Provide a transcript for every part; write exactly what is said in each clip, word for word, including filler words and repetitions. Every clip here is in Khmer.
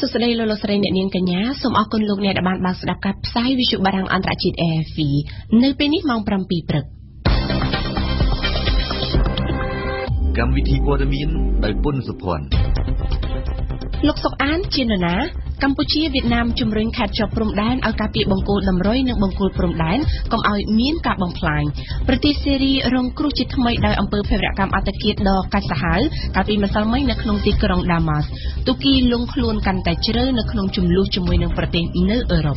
សុស្ដីលោកលោកស្រីអ្នកនាងកញ្ញាសូមអរគុណលោកអ្នកដែលបានបើកស្ដាប់ការផ្សាយវិទ្យុបារាំងអន្តរជាតិ R F I នៅពេលនេះម៉ោងប្រាំពីរព្រឹកកម្មវិធីព័ត៌មានដោយពុនសុភ័ណ្ឌលោកសុកអានជានរណាកម្ពុជាវៀតណាមជំរុញខេត្តជាប់ព្រំដែនឲ្យការពារបង្គោលតម្រុយនិងបង្គោលព្រំដែនកុំឲ្យមានការបំផ្លាញប្រទេសសេរីរងគ្រោះជាថ្មីដោយអំពើភេរវកម្មអត្តឃាតដ៏កាចសាហាវកាលពីម្សិលមិញនៅក្នុងទីក្រុងដាម៉ាស់ទូគីលងខ្លួនកាន់តែជ្រៅនៅក្នុងចំនួនជាមួយនឹងប្រទេសនៅអឺរ៉ុប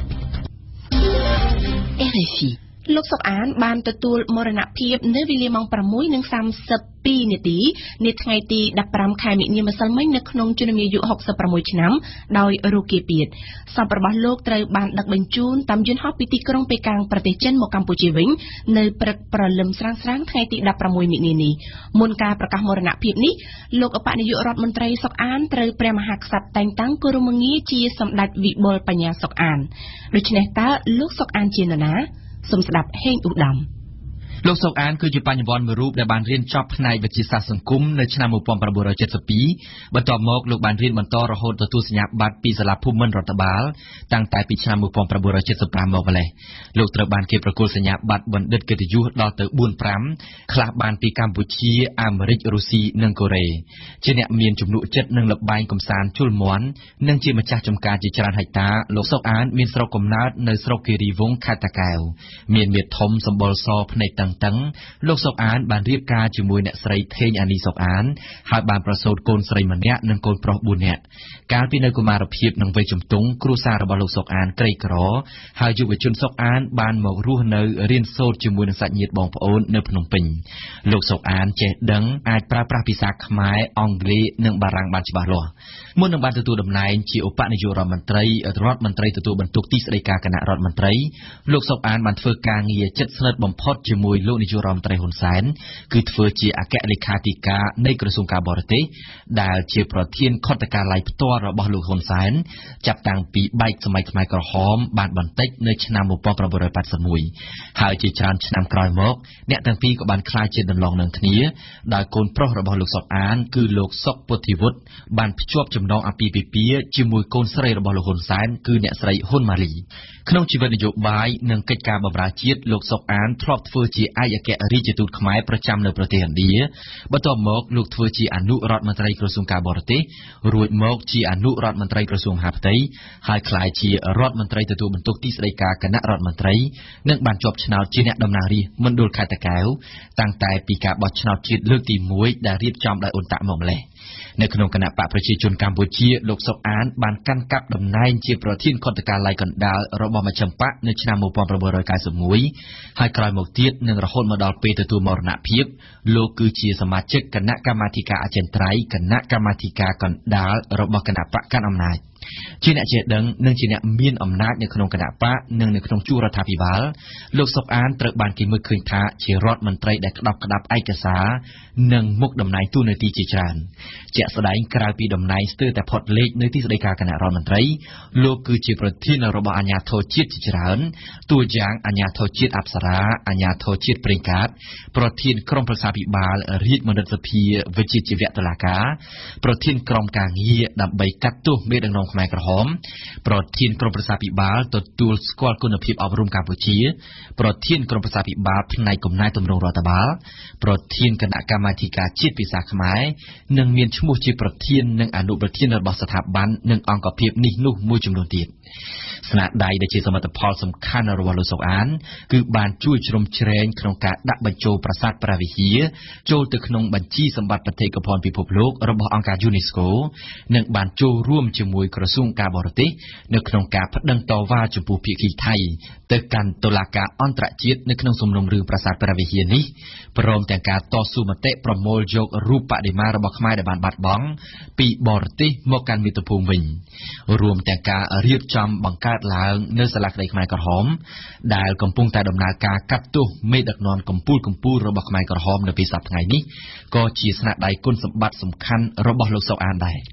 R F I លោកសុកអានបានទទួលមរណភាពនៅវេលាម៉ោង ប្រាំមួយសាមសិបពីរ នាទីនាថ្ងៃទីដប់ប្រាំខែមិនិនាម្សិលមិញនៅក្នុងជំនាយុហុកសិបប្រាំមួយឆ្នាំដោយរោគគាពៀតសពរបស់លោកត្រូវបានដឹកបញ្ជូនតាមយន្តហោះពីទីក្រុងប៉េកាំងប្រទេសចិនមកកម្ពុជាវិញនៅព្រឹកព្រលឹមស្រាងៗថ្ងៃទីដប់ប្រាំមួយមិនិនានេះមុនការប្រកាសមរណភាពនេះលោកអបនាយករដ្ឋមន្ត្រីសុកអានត្រូវព្រះមហាក្សត្រតែងតាំងគោរមងារជាសម្ដេចវិបុលបញ្ញាសុកអានដូច្នេះតើលោកសុកអានជានរណាសូមស្ដាប់ហេងឧត្តមលោកសុកអានគឺជាបញ្ញវន្តមួយរូបដែលបានរៀនចប់ផ្នែកវិទ្យាសាស្ត្រសង្គមនៅឆ្នាំmột nghìn chín trăm七十二បន្ទាប់មកលោកបានរៀនបន្តរហូតទទួលសញ្ញាបត្រពីសាលាភូមិន្ទរដ្ឋបាលតាំងតែពីឆ្នាំmột nghìn chín trăm七十五មកម្លេះលោកត្រូវបានគេប្រគល់សញ្ញាបត្របណ្ឌិតកិត្តិយសដល់ទៅបួន ប្រាំខ្លះបានពីកម្ពុជាអាមេរិករុស្ស៊ីនិងកូរ៉េជាអ្នកមានជំនួកចិត្តនិងល្បែងកំសាន្តជុលមាន់និងជាម្ចាស់ចំការជាច្រើនហិកតាលោកសុកអានមានស្រុកកំណើតនៅស្រុកគិរីវង្សខេត្តតាកែវមានមាឌធំសម្បុរសភ្នែកតឹងតឹងលោកសុកអានបានរៀបការជាមួយអ្នកស្រីថេងអានីសុកអានហើយបានប្រសូតកូនស្រីម្នាក់និងកូនប្រុសបួននាក់កាលពីនៅកុមារភាពនិងវ័យជំទង់គ្រួសាររបស់លោកសុកអានក្រីក្រហើយយុវជនសុកអានបានមករស់នៅរៀនសូត្រជាមួយនឹងសាច់ញាតិបងប្អូននៅភ្នំពេញលោកសុកអានចេះដឹងអាចប្រើប្រាស់ភាសាខ្មែរអង់គ្លេសនិងបារាំងបានច្បាស់លាស់មុននឹងបានទទួលតំណែងជាឧបនាយករដ្ឋមន្ត្រីរដ្ឋមន្ត្រីទទួលបន្ទុកទីស្តីការគណៈរដ្ឋមន្ត្រីលោកសុកអានបានធ្វើការងារជិតស្និទ្ធបំផុតជាមួយលោកនាយករដ្ឋមន្ត្រីហ៊ុនសែនគឺធ្វើជាអគ្គលេខាធិការនៃក្រសួងការបរទេសដែលជាប្រធានខុទ្ទកាល័យផ្ទាល់របស់លោកហ៊ុនសែនចាប់តាំងពីបែកសម័យខ្មែរក្រហមបានបន្តិចនៅឆ្នាំmột nghìn chín trăm八十mộtហើយជាច្រើនឆ្នាំក្រោយមកអ្នកទាំងពីរក៏បានក្លាយជាដន្លងនឹងគ្នាដោយកូនប្រុសរបស់លោកសុកអានគឺលោកសុកពុទ្ធិវុឌ្ឍបានភ្ជាប់ចំណងអាពាហ៍ពិពាហ៍ជាមួយកូនស្រីរបស់លោកហ៊ុនសែនគឺអ្នកស្រីហ៊ុនម៉ាលីក្នុងជីវិតនយោបាយនិងកិច្ចការបម្រើជាតិលោកសុកអានធ្លាប់ធ្វើជាឯកអគ្គរាជទូតខ្មែរប្រចាំនៅប្រទេសឥណ្ឌាបន្ទាប់មកលោកធ្វើជាអនុរដ្ឋមន្ត្រីក្រសួងការបរទេសរួចមកជាអនុរដ្ឋមន្ត្រីក្រសួងមហាផ្ទៃហើយក្លាយជារដ្ឋមន្ត្រីទទួលបន្ទុកទីស្តីការគណៈរដ្ឋមន្ត្រីនិងបានជាប់ឆ្នោតជាអ្នកតំណាងរាស្ត្រមណ្ឌលខេត្តតាកែវតាំងតែពីការបោះឆ្នោតជាតិលើកទីមួយដែលរៀបចំដោយអ៊ុនតាក់មកម្លេះនៅក្នុងគណៈបកប្រជាជនកម្ពុជាលោកសុកអានបានកាន់កាប់តំណែងជាប្រធានខុទ្ទកាល័យកណ្ដាលរបស់មជ្ឈិមបកនៅឆ្នាំmột nghìn chín trăm chín mươi mốtហើយក្រោយមកទៀតនឹងរហូតមកដល់ពេលទទួលមរណភាពលោកគឺជាសមាជិកគណៈកម្មាធិការអចិន្ត្រៃយ៍គណៈកម្មាធិការកណ្ដាលរបស់គណៈបកកាន់អំណាចជាអ្នកចេះដឹងនិងជាអ្នកមានអំណាចនៅក្នុងគណៈបកនិងនៅក្នុងជួររដ្ឋាភិបាលលោកសុកអានត្រូវបានគេមើលឃើញថាជារដ្ឋមន្ត្រីដែលក្តាប់ក្តាប់ឯកសារនិងមុខតំណែងទូនាទីជាច្រើនជាក់ស្ដែងក្រៅពីតំណែងស្ទើរតែផុតលេខនៅទីស្តីការគណៈរដ្ឋមន្ត្រីលោកគឺជាប្រធានរបស់អាជ្ញាធរជាតិជាច្រើនតួយ៉ាងអាជ្ញាធរជាតិអប្សរាអាជ្ញាធរជាតិប្រេងកាតប្រធានក្រុមប្រឹក្សាភិបាលរាជមនិតសភាវិជ្ជាជីវៈតុលាការប្រធានក្រុមការងារដើម្បីកាត់ទោសមេដឹកនាំខ្មែរក្រហមប្រធានក្រុមប្រឹក្សាភិបាលទទួលស្គាល់គុណភាពអប់រំកម្ពុជាប្រធានក្រុមប្រឹក្សាភិបាលផ្នែកកំណែទម្រង់រដ្ឋបាលប្រធានគណៈកម្មាធិការជាតិភាសាខ្មែរនិងមានឈ្មោះជាប្រធាននិងអនុប្រធានរបស់ស្ថាប័ននិងអង្គភាពនេះនោះមួយចំនួនទៀតស្នាដៃដែលជាសមិទ្ធផលសំខាន់របស់លោកសុកអានគឺបានជួយជ្រោមជ្រែងក្នុងការដាក់បញ្ចូលប្រាសាទព្រះវិហារចូលទៅក្នុងបញ្ជីសម្បត្តិបេតិកភណ្ឌពិភពលោករបស់អង្គការ UNESCO និងបានចូលរួមជាមួយក្រសួងការបរទេសនៅក្នុងការប្តឹងតវ៉ាចំពោះភាគីថៃទៅកាន់តុលាការអន្តរជាតិនៅក្នុងសំណុំរឿងប្រាសាទព្រះវិហារនេះព្រមទាំងការតស៊ូមតិប្រមូលយករូបបដិមារបស់ខ្មែរដែលបានបាត់បង់ពីបរទេសមកកាន់មាតុភូមិវិញរួមទាំងការរៀបចំបង្កើតឡើងនៅសាលាក្តីខ្មែរក្រហមដែលកំពុងតែដំណើរការកាត់ទោសមេដឹកនាំកម្ពុជាកម្ពុជារបស់ខ្មែរក្រហមនៅពេលសប្តាហ៍ថ្ងៃនេះក៏ជាស្នាដៃគុណសម្បត្តិសំខាន់របស់លោកសុកអានដែរ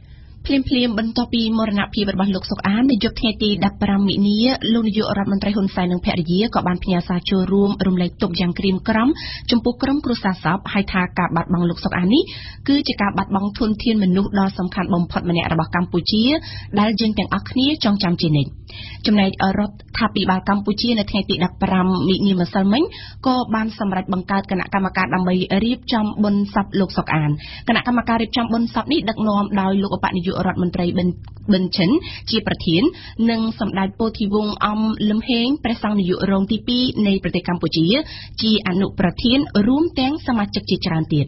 ភ្លាមភ្លាមបន្ទាប់ពីមរណភាពរបស់លោកសុកអាននៅយប់ថ្ងៃទីដប់ប្រាំមិនិនាលោកនាយករដ្ឋមន្ត្រីហ៊ុនសែននិងភរិយាក៏បានផ្ញើសារចូលរួមរំលែកទុក្ខយ៉ាងក្រៀមក្រំចំពោះក្រុមគ្រួសារសពហើយថាការបាត់បង់លោកសុកអាននេះគឺជាការបាត់បង់ធនធានមនុស្សដ៏សំខាន់បំផុតម្នាក់របស់កម្ពុជាដែលយើងទាំងអស់គ្នាចងចាំជានិច្ចចំណែករដ្ឋាភិបាលកម្ពុជានៅថ្ងៃទីដប់ប្រាំមិនិនាម្សិលមិញក៏បានសម្រេចបង្កើតគណៈកម្មការដើម្បីរៀបចំបុណ្យសពលោកសុកអានគណៈកម្មការរៀបចំបុណ្យសពនេះដឹកនាំដោយលោកឧបនាយករដ្ឋមន្ត្រីប៊ិនប៊ិនឈិនជាប្រធាននិងសម្ដេចពោធិវង្សអំលឹមហេងព្រះសង្ឃនាយករងទីពីរនៃប្រទេសកម្ពុជាជាអនុប្រធានរួមទាំងសមាជិកជាច្រើនទៀត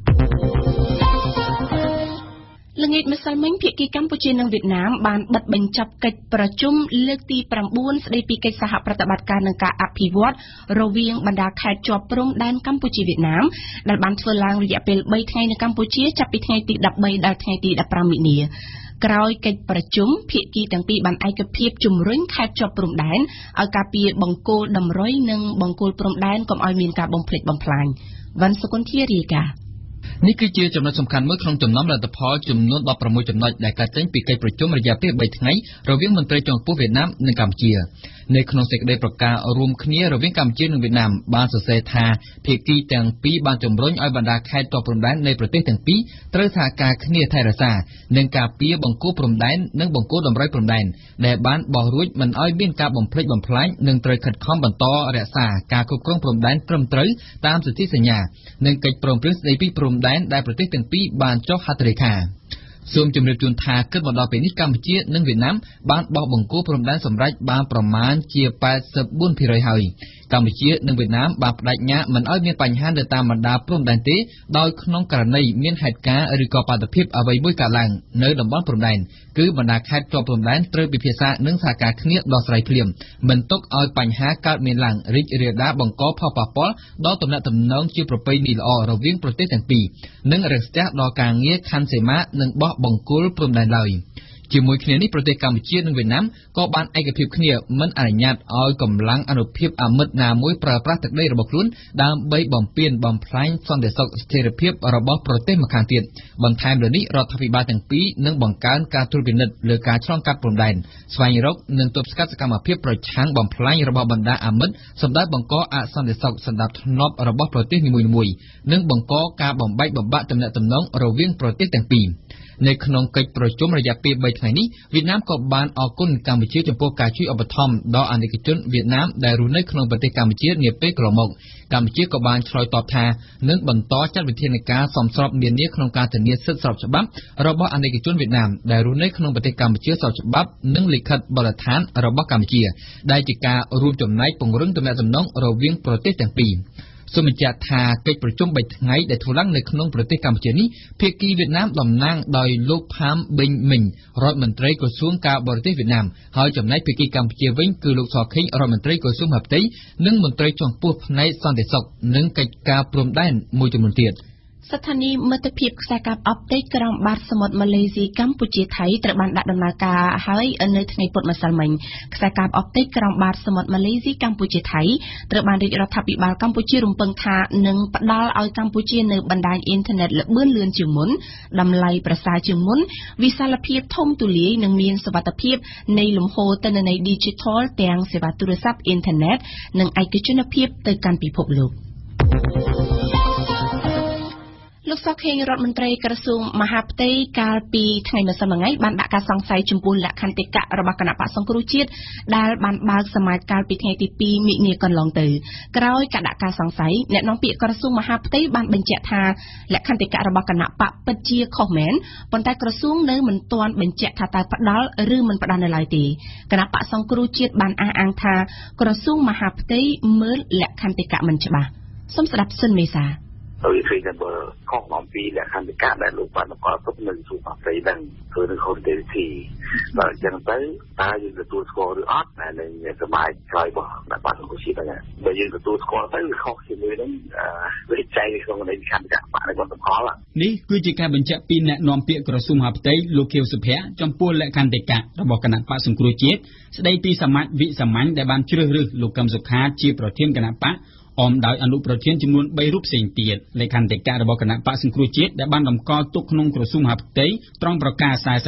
ល្ងាចម្សិលមិញភាគីកម្ពុជានិងវៀតណាមបានបិទបញ្ចប់កិច្ចប្រជុំលើកទីប្រាំបួនស្តីពីកិច្ចសហប្រតិបត្តិការនិងការអភិវឌ្ឍរវាងបណ្ដាខេត្តជាប់ព្រំដែនកម្ពុជាវៀតណាមដែលបានធ្វើឡើងរយៈពេលបីថ្ងៃនៅកម្ពុជាចាប់ពីថ្ងៃទីដប់បីដល់ថ្ងៃទីដប់ប្រាំមិនិនាក្រោយកិច្ចប្រជុំភាគីទាំងពីរបានឯកភាពជំរុញខេត្តជាប់ព្រំដែនឲ្យការពារបង្គោលដំរុយនិងបង្គោលព្រំដែនកុំឲ្យមានការបំផ្លិចបំផ្លាញវ៉ាន់សុគន្ធារាយការណ៍នេះគឺជាចំណុចសំខាន់មួយក្នុងចំណោមលទ្ធផលចំនួនដប់ប្រាំមួយចំណុចដែលកើតចេញពីកិច្ចប្រជុំរយៈពេលបីថ្ងៃរវាងមន្ត្រីជាន់ខ្ពស់វៀតណាមនិងកម្ពុជានៅក្នុងសេចក្តីប្រកាសរួមគ្នារវាងកម្ពុជានិងវៀតណាមបានសរសេរថាភាគីទាំងពីរបានជំរុញឲ្យបណ្ដាខេត្តជាប់ព្រំដែននៃប្រទេសទាំងពីរត្រូវសហការគ្នាថែរក្សានិងការពារបង្គោលព្រំដែននិងបង្គោលដំរីព្រំដែនដែលបានបោះរួចមិនឲ្យមានការបំផ្លិចបំផ្លាញនិងត្រូវខិតខំបន្តរក្សាការគ្រប់គ្រងព្រំដែនត្រឹមត្រូវតាមសន្ធិសញ្ញានិងកិច្ចព្រមព្រៀងស្តីពីព្រំដែនដែលប្រទេសទាំងពីរបានចុះហត្ថលេខាសូមជម្រាបជូនថាគិតមកដល់ពេលនេះកម្ពុជានិងវៀតណាមបានបោះបង្គោលព្រំដែនសម្រេចបានប្រមាណជាប៉ែតសិបបួនភាគរយហើយកម្ពុជានិងវៀតណាមបានបដិញ្ញាមិនឲ្យមានបញ្ហានៅតាមបណ្ដាព្រំដែនទេដោយក្នុងករណីមានហេតុការណ៍ឬក៏បាតុភិបអ្វីមួយកើតឡើងនៅតំបន់ព្រំដែនគឺបណ្ដាខេត្តជាប់ព្រំដែនត្រូវពិភាក្សានិងសហការគ្នាដោះស្រាយភ្លាមមិនទុកឲ្យបញ្ហាកើតមានឡើងរីករាលដាលបង្កផលប៉ះពាល់ដល់ទំនាក់ទំនងជាប្រពៃណីល្អរវាងប្រទេសទាំងពីរនិងរាំងស្ទះដល់ការងារខណ្ឌសីមានិងបោះបង្គោលព្រំដែនឡើយជាមួយគ្នានេះប្រទេសកម្ពុជានិងវៀតណាមក៏បានឯកភាពគ្នាមិនអនុញ្ញាតឲ្យកម្លាំងអនុភាពអមិត្តណាមួយប្រើប្រាស់ទឹកដីរបស់ខ្លួនដើម្បីបំពានបំផ្លាញសន្តិសុខស្ថិរភាពរបស់ប្រទេសម្ខាងទៀតបន្ថែមលើនេះរដ្ឋាភិបាលទាំងពីរនឹងបង្កើនការត្រួតពិនិត្យលើការឆ្លងកាត់ព្រំដែនស្វែងរកនិងទប់ស្កាត់សកម្មភាពប្រឆាំងបំផ្លាញរបស់បណ្ដាអមិត្តសម្ដៅបង្កអសន្តិសុខសណ្ដាប់ធ្នាប់របស់ប្រទេសនីមួយៗនិងបង្កការបំបែកបំបាក់ទំនាក់ទំនងរវាងប្រទេសទាំងពីរនៅក្នុងកិច្ចប្រជុំរយៈពេលបីថ្ងៃនេះវៀតណាមក៏បានអរគុណកម្ពុជាចំពោះការជួយឧបត្ថម្ភដល់អាណិកជនវៀតណាមដែលរស់នៅក្នុងប្រទេសកម្ពុជានាពេលកន្លងមកកម្ពុជាក៏បានឆ្លើយតបថានឹងបន្តចាត់វិធានការសមស្របនានាក្នុងការធានាសិទ្ធិស្របច្បាប់របស់អាណិកជនវៀតណាមដែលរស់នៅក្នុងប្រទេសកម្ពុជាស្របច្បាប់និងលិខិតបទដ្ឋានរបស់កម្ពុជាដែលជាការរួមចំណែកពង្រឹងទំនាក់ទំនងរវាងប្រទេសទាំងពីរសូមបញ្ជាក់ថាកិច្ចប្រជុំបីថ្ងៃដែលធ្វើឡើងនៅក្នុងប្រទេសកម្ពុជានេះភាគីវៀតណាមតំណាងដោយលោកផាមប៊ិញមិញរដ្ឋមន្ត្រីក្រសួងការបរទេសវៀតណាមហើយចំណែកភាគីកម្ពុជាវិញគឺលោកសខេងរដ្ឋមន្ត្រីក្រសួងមហាផ្ទៃនិងមន្ត្រីជាន់ខ្ពស់ផ្នែកសន្តិសុខនិងកិច្ចការព្រំដែនមួយចំនួនទៀតស្ថានីយ៍មិត្តភាពខ្សែកាបអុបទិកក្រោមបាតសមុទ្រម៉ាឡេស៊ីកម្ពុជាថៃត្រូវបានដាក់ដំណើរការហើយនៅថ្ងៃពុធម្សិលមិញខ្សែកាបអុបទិកក្រោមបាតសមុទ្រម៉ាឡេស៊ីកម្ពុជាថៃត្រូវបានរាជរដ្ឋាភិបាលកម្ពុជារំពឹងថានឹងផ្ដល់ឲ្យកម្ពុជានៅបណ្ដាញអ៊ីនធឺណិតល្បឿនលឿនជាងមុនតម្លៃប្រសើរជាងមុនវិសាលភាពធំទូលាយនិងមានសុវត្ថិភាពនៃលំហូរទិន្នន័យ Digital ទាំងសេវាទូរស័ព្ទអ៊ីនធឺណិតនិងឯកជនភាពទៅកាន់ពិភពលោកលោកសុកខេងរដ្ឋមន្ត្រីក្រសួងមហាផ្ទៃកាលពីថ្ងៃម្សិលមិញបានដាក់ការសង្ស័យចំពោះលក្ខន្តិកៈរបស់គណៈបក្សសង្គ្រោះជាតិដែលបានបើកសមាជកាលពីថ្ងៃទីពីរមិនិនាកន្លងទៅក្រោយការដាក់ការសង្ស័យអ្នកនាំពាក្យក្រសួងមហាផ្ទៃបានបញ្ជាក់ថាលក្ខន្តិកៈរបស់គណៈបកពិតជាខុសមែនប៉ុន្តែក្រសួងនៅមិនទាន់បញ្ជាក់ថាតើផ្ដល់ឬមិនផ្ដល់នៅឡើយទេគណៈបក្សសង្គ្រោះជាតិបានអះអាងថាក្រសួងមហាផ្ទៃមើលលក្ខន្តិកៈមិនច្បាស់សូមស្ដាប់សុនមេសាដោយឃើញថាបើខុសអំពីលក្ខន្តិកៈដែលលោកបានបង្កទុកនៅក្រសួងមហាផ្ទៃហ្នឹងគឺនឹងខុសទេទីបើអញ្ចឹងទៅតើយើងទទួលស្គាល់ឬអត់នៅនឹងសមាជក្រោយរបស់គណៈបក្សសង្គ្រោះជាតិហ្នឹងបើយើងទទួលស្គាល់ទៅវាខុសជាមួយនឹងវិច័យក្នុងលក្ខន្តិកៈបករបស់សម្ផលនេះគឺជាការបញ្ជាក់ពីអ្នកនាំពាក្យក្រសួងមហាផ្ទៃលោកខៀវសុភ័ក្រចំពោះលក្ខន្តិកៈរបស់គណៈបក្សសង្គ្រោះជាតិស្ដីពីសមាជវិសាមញ្ញដែលបានជ្រើសរើសលោកកឹមសុខាជាប្រធានគណៈបកអមដោយអនុប្រធានចំនួន3រូបផ្សេងទៀតលេខាធិការរបស់គណៈបក្សសង្គ្រោះជាតិដែលបានតម្កល់ទុកក្នុងក្រសួងមហាផ្ទៃត្រង់ប្រកាស45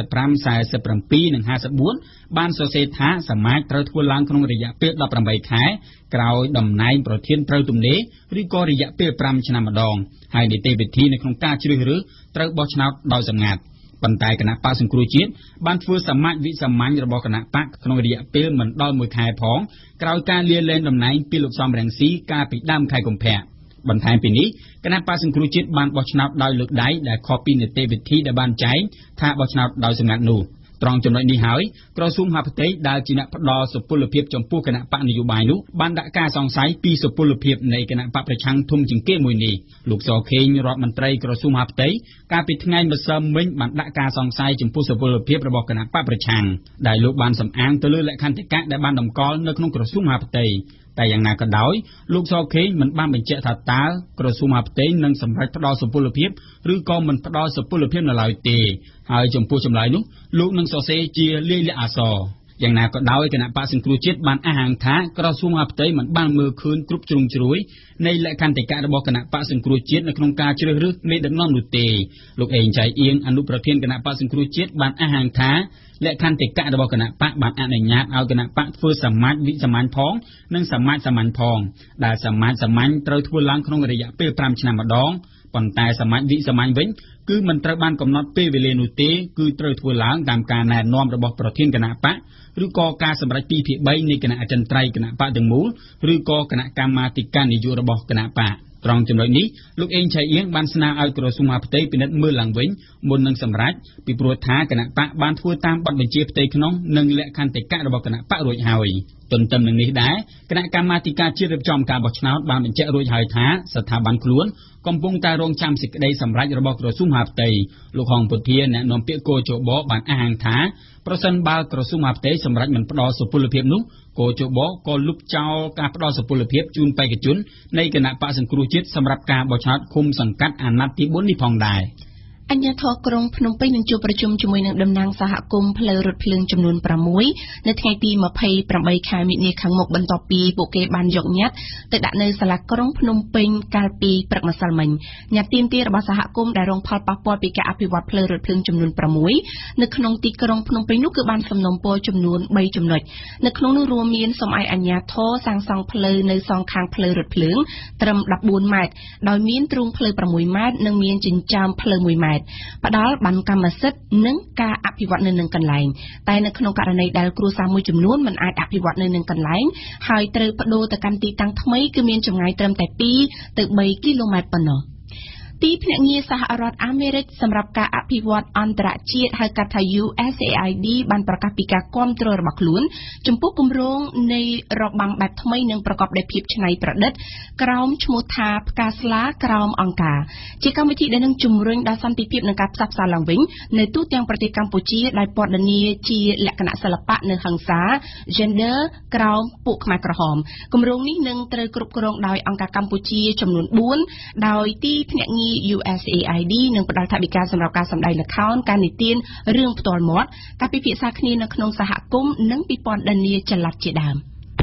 47និង54បានសរសេរថាសមាជត្រូវធ្វើឡើងក្នុងរយៈពេល18ខែក្រោយតំណែងប្រធានត្រូវទំនេរឬក៏រយៈពេល5ឆ្នាំម្ដងហើយនីតិវិធីនៅក្នុងការជ្រើសរើសត្រូវបោះឆ្នោតដោយសម្ងាត់ប៉ុន្តែគណៈបក្សសង្គ្រោះជាតិបានធ្វើសមាជវិសាមញ្ញរបស់គណៈបកក្នុងរយៈពេលមិនដល់មួយខែផងក្រោយការលាលែងតំណែងពីលោកសំរងស៊ីកាលពីដើមខែកុម្ភៈបន្ថែមពីនេះគណៈបក្សសង្គ្រោះជាតិបានបោះឆ្នោតដោយលើកដៃដែលខុសពីនីតិវិធីដែលបានចែងថាបោះឆ្នោតដោយសម្ងាត់នោះត្រង់ចំណុចនេះហើយក្រសួងមហាផ្ទៃដែលជាអ្នកផ្ដល់សុពលភាពចំពោះគណៈបកនយោបាយនោះបានដាក់ការសង្ស័យពីសុពលភាពនៃគណៈបកប្រឆាំងធំជាងគេមួយនេះលោកសខេងរដ្ឋមន្ត្រីក្រសួងមហាផ្ទៃកាលពីថ្ងៃម្សិលមិញបានដាក់ការសង្ស័យចំពោះសុពលភាពរបស់គណៈបកប្រឆាំងដែលលោកបានសំអាងទៅលើលក្ខន្តិកៈដែលបានតម្កល់នៅក្នុងក្រសួងមហាផ្ទៃតែយ៉ាងណាក៏ដោយលោកសខេងមិនបានបញ្ជាក់ថាតើក្រសួងមហាផ្ទៃនឹងសម្រេចផ្ដល់សុពលភាពឬក៏មិនផ្ដល់សុពលភាពនៅឡើយទេហើយចំពោះចម្លើយនោះលោកនឹងសរសេរជាលាយលក្ខណ៍អក្សរយ៉ាងណាក៏ដោយគណៈបក្សសង្គ្រោះជាតិបានអះអាងថាក្រសួងមហាផ្ទៃមិនបានមើលឃើញគ្រប់ជ្រុងជ្រោយនៃលក្ខន្តិកៈរបស់គណៈបក្សសង្គ្រោះជាតិនៅក្នុងការជ្រើសរើសមេដឹកនាំនោះទេលោកអេងចៃអៀងអនុប្រធានគណៈបក្សសង្គ្រោះជាតិបានអះអាងថាលក្ខន្តិកៈរបស់គណៈបកបានអនុញ្ញាតឲ្យគណៈបកធ្វើសមាជវិសាមញ្ញផងនិងសមាជសាមញ្ញផងដែលសមាជសាមញ្ញត្រូវធ្វើឡើងក្នុងរយៈពេល5ឆ្នាំម្ដងប៉ុន្តែសមាជវិសាមញ្ញវិញគឺមិនត្រូវបានកំណត់ពេលវេលានោះទេគឺត្រូវធ្វើឡើងតាមការណែនាំរបស់ប្រធានគណៈបកឬក៏ការសម្រេចពីភាគ3នៃគណៈអចិន្ត្រៃយ៍គណៈបកទាំងមូលឬក៏គណៈកម្មាធិការនយោបាយរបស់គណៈបកត្រង់ចំណុចនេះលោកអេងឆៃអៀងបានស្នើឲ្យក្រសួងមហាផ្ទៃពិនិត្យមើលឡើងវិញមុននឹងសម្រេចពីព្រោះថាគណៈបកបានធ្វើតាមបទបញ្ជាផ្ទៃក្នុងនិងលក្ខន្តិកៈរបស់គណៈបករួចហើយទន្ទឹមនឹងនេះដែរគណៈកម្មាធិការជាតិរៀបចំការបោះឆ្នោតបានបញ្ជាក់រួចហើយថាស្ថាប័នខ្លួនកំពុងតែរងចាំសេចក្តីសម្រេចរបស់ក្រសួងមហាផ្ទៃលោកហងពុធាអ្នកនាំពាក្យកោជបបានអះអាងថាប្រសិនបើក្រសួងមហាផ្ទៃសម្រេចមិនផ្ដល់សុពលភាពនោះកោជបក៏លុបចោលការផ្ដល់សុពលភាពជូនបេក្ខជននៃគណៈបក្សសង្គ្រោះជាតិសម្រាប់ការបោះឆ្នោតឃុំសង្កាត់អាណត្តិទី4នេះផងដែរអញ្ញាធរក្រុងភ្នំពេញនឹងជួបប្រជុំជាមួយនឹងតំណាងសហគមន៍ផ្លូវរថភ្លើងចំនួន6នៅថ្ងៃទី28ខែមិនិនាខាងមុខបន្ទាប់ពីពួកគេបានយកញត្តិទៅដាក់នៅសាលាក្រុងភ្នំពេញកាលពីព្រឹកម្សិលមិញញត្តិទាមទាររបស់សហគមន៍ដែលរងផលប៉ះពាល់ពីការអភិវឌ្ឍផ្លូវរថភ្លើងចំនួន6នៅក្នុងទីក្រុងភ្នំពេញនោះគឺបានសំណូមពរចំនួន3ចំណុចនៅក្នុងនោះរួមមានសូមឲ្យអញ្ញាធរសាងសង់ផ្លូវនៅសងខាងផ្លូវរថភ្លើងត្រឹម14ម៉ែត្រដោយមានទ្រូងផ្លូវ6ម៉ែត្រនិងមានចិញ្ចើមផ្លូវ1ម៉ែត្រផ្ដល់បានកម្មសិទ្ធិនិងការអភិវឌ្ឍនៅនឹងកន្លែងតែនៅក្នុងករណីដែលគ្រួសារមួយចំនួនមិនអាចអភិវឌ្ឍនៅនឹងកន្លែងហើយត្រូវប្តូរទៅកាន់ទីតាំងថ្មីគឺមានចម្ងាយត្រឹមតែ2ទៅ3គីឡូម៉ែត្រប៉ុណ្ណោះទីភ្នាក់ងារសហរដ្ឋអាមេរិកសម្រាប់ការអភិវឌ្ឍអន្តរជាតិហៅកាត់ថា U S A I D បានប្រកាសពីការគាំទ្ររបស់ខ្លួនចំពោះគម្រោងនៃរបាំងបែបថ្មីនិងប្រកបដោយភាពច្នៃប្រឌិតក្រោមឈ្មោះថាផ្កាស្លាក្រោមអង្គការជាកម្មវិធីដែលនឹងជំរុញដល់សន្តិភាពនិងការផ្សះផ្សាឡើងវិញនៅទូទាំងប្រទេសកម្ពុជាដោយពណ៌នាជាលក្ខណៈសិល្បៈនៅហិង្សា Gender ក្រោមពួកខ្មែរក្រហមគម្រោងនេះនឹងត្រូវគ្រប់គ្រងដោយអង្គការកម្ពុជាចំនួន4ដោយទីភ្នាក់ងារU S A I D នឹងផ្ដល់ថវិកាសម្រាប់ការសម្ដែងល្ខោនការនិទានរឿងផ្ទាល់មាត់ការពិភាក្សាគ្នានៅក្នុងសហគមន៍និងពិព័រណ៍នានាចល័តជាដើម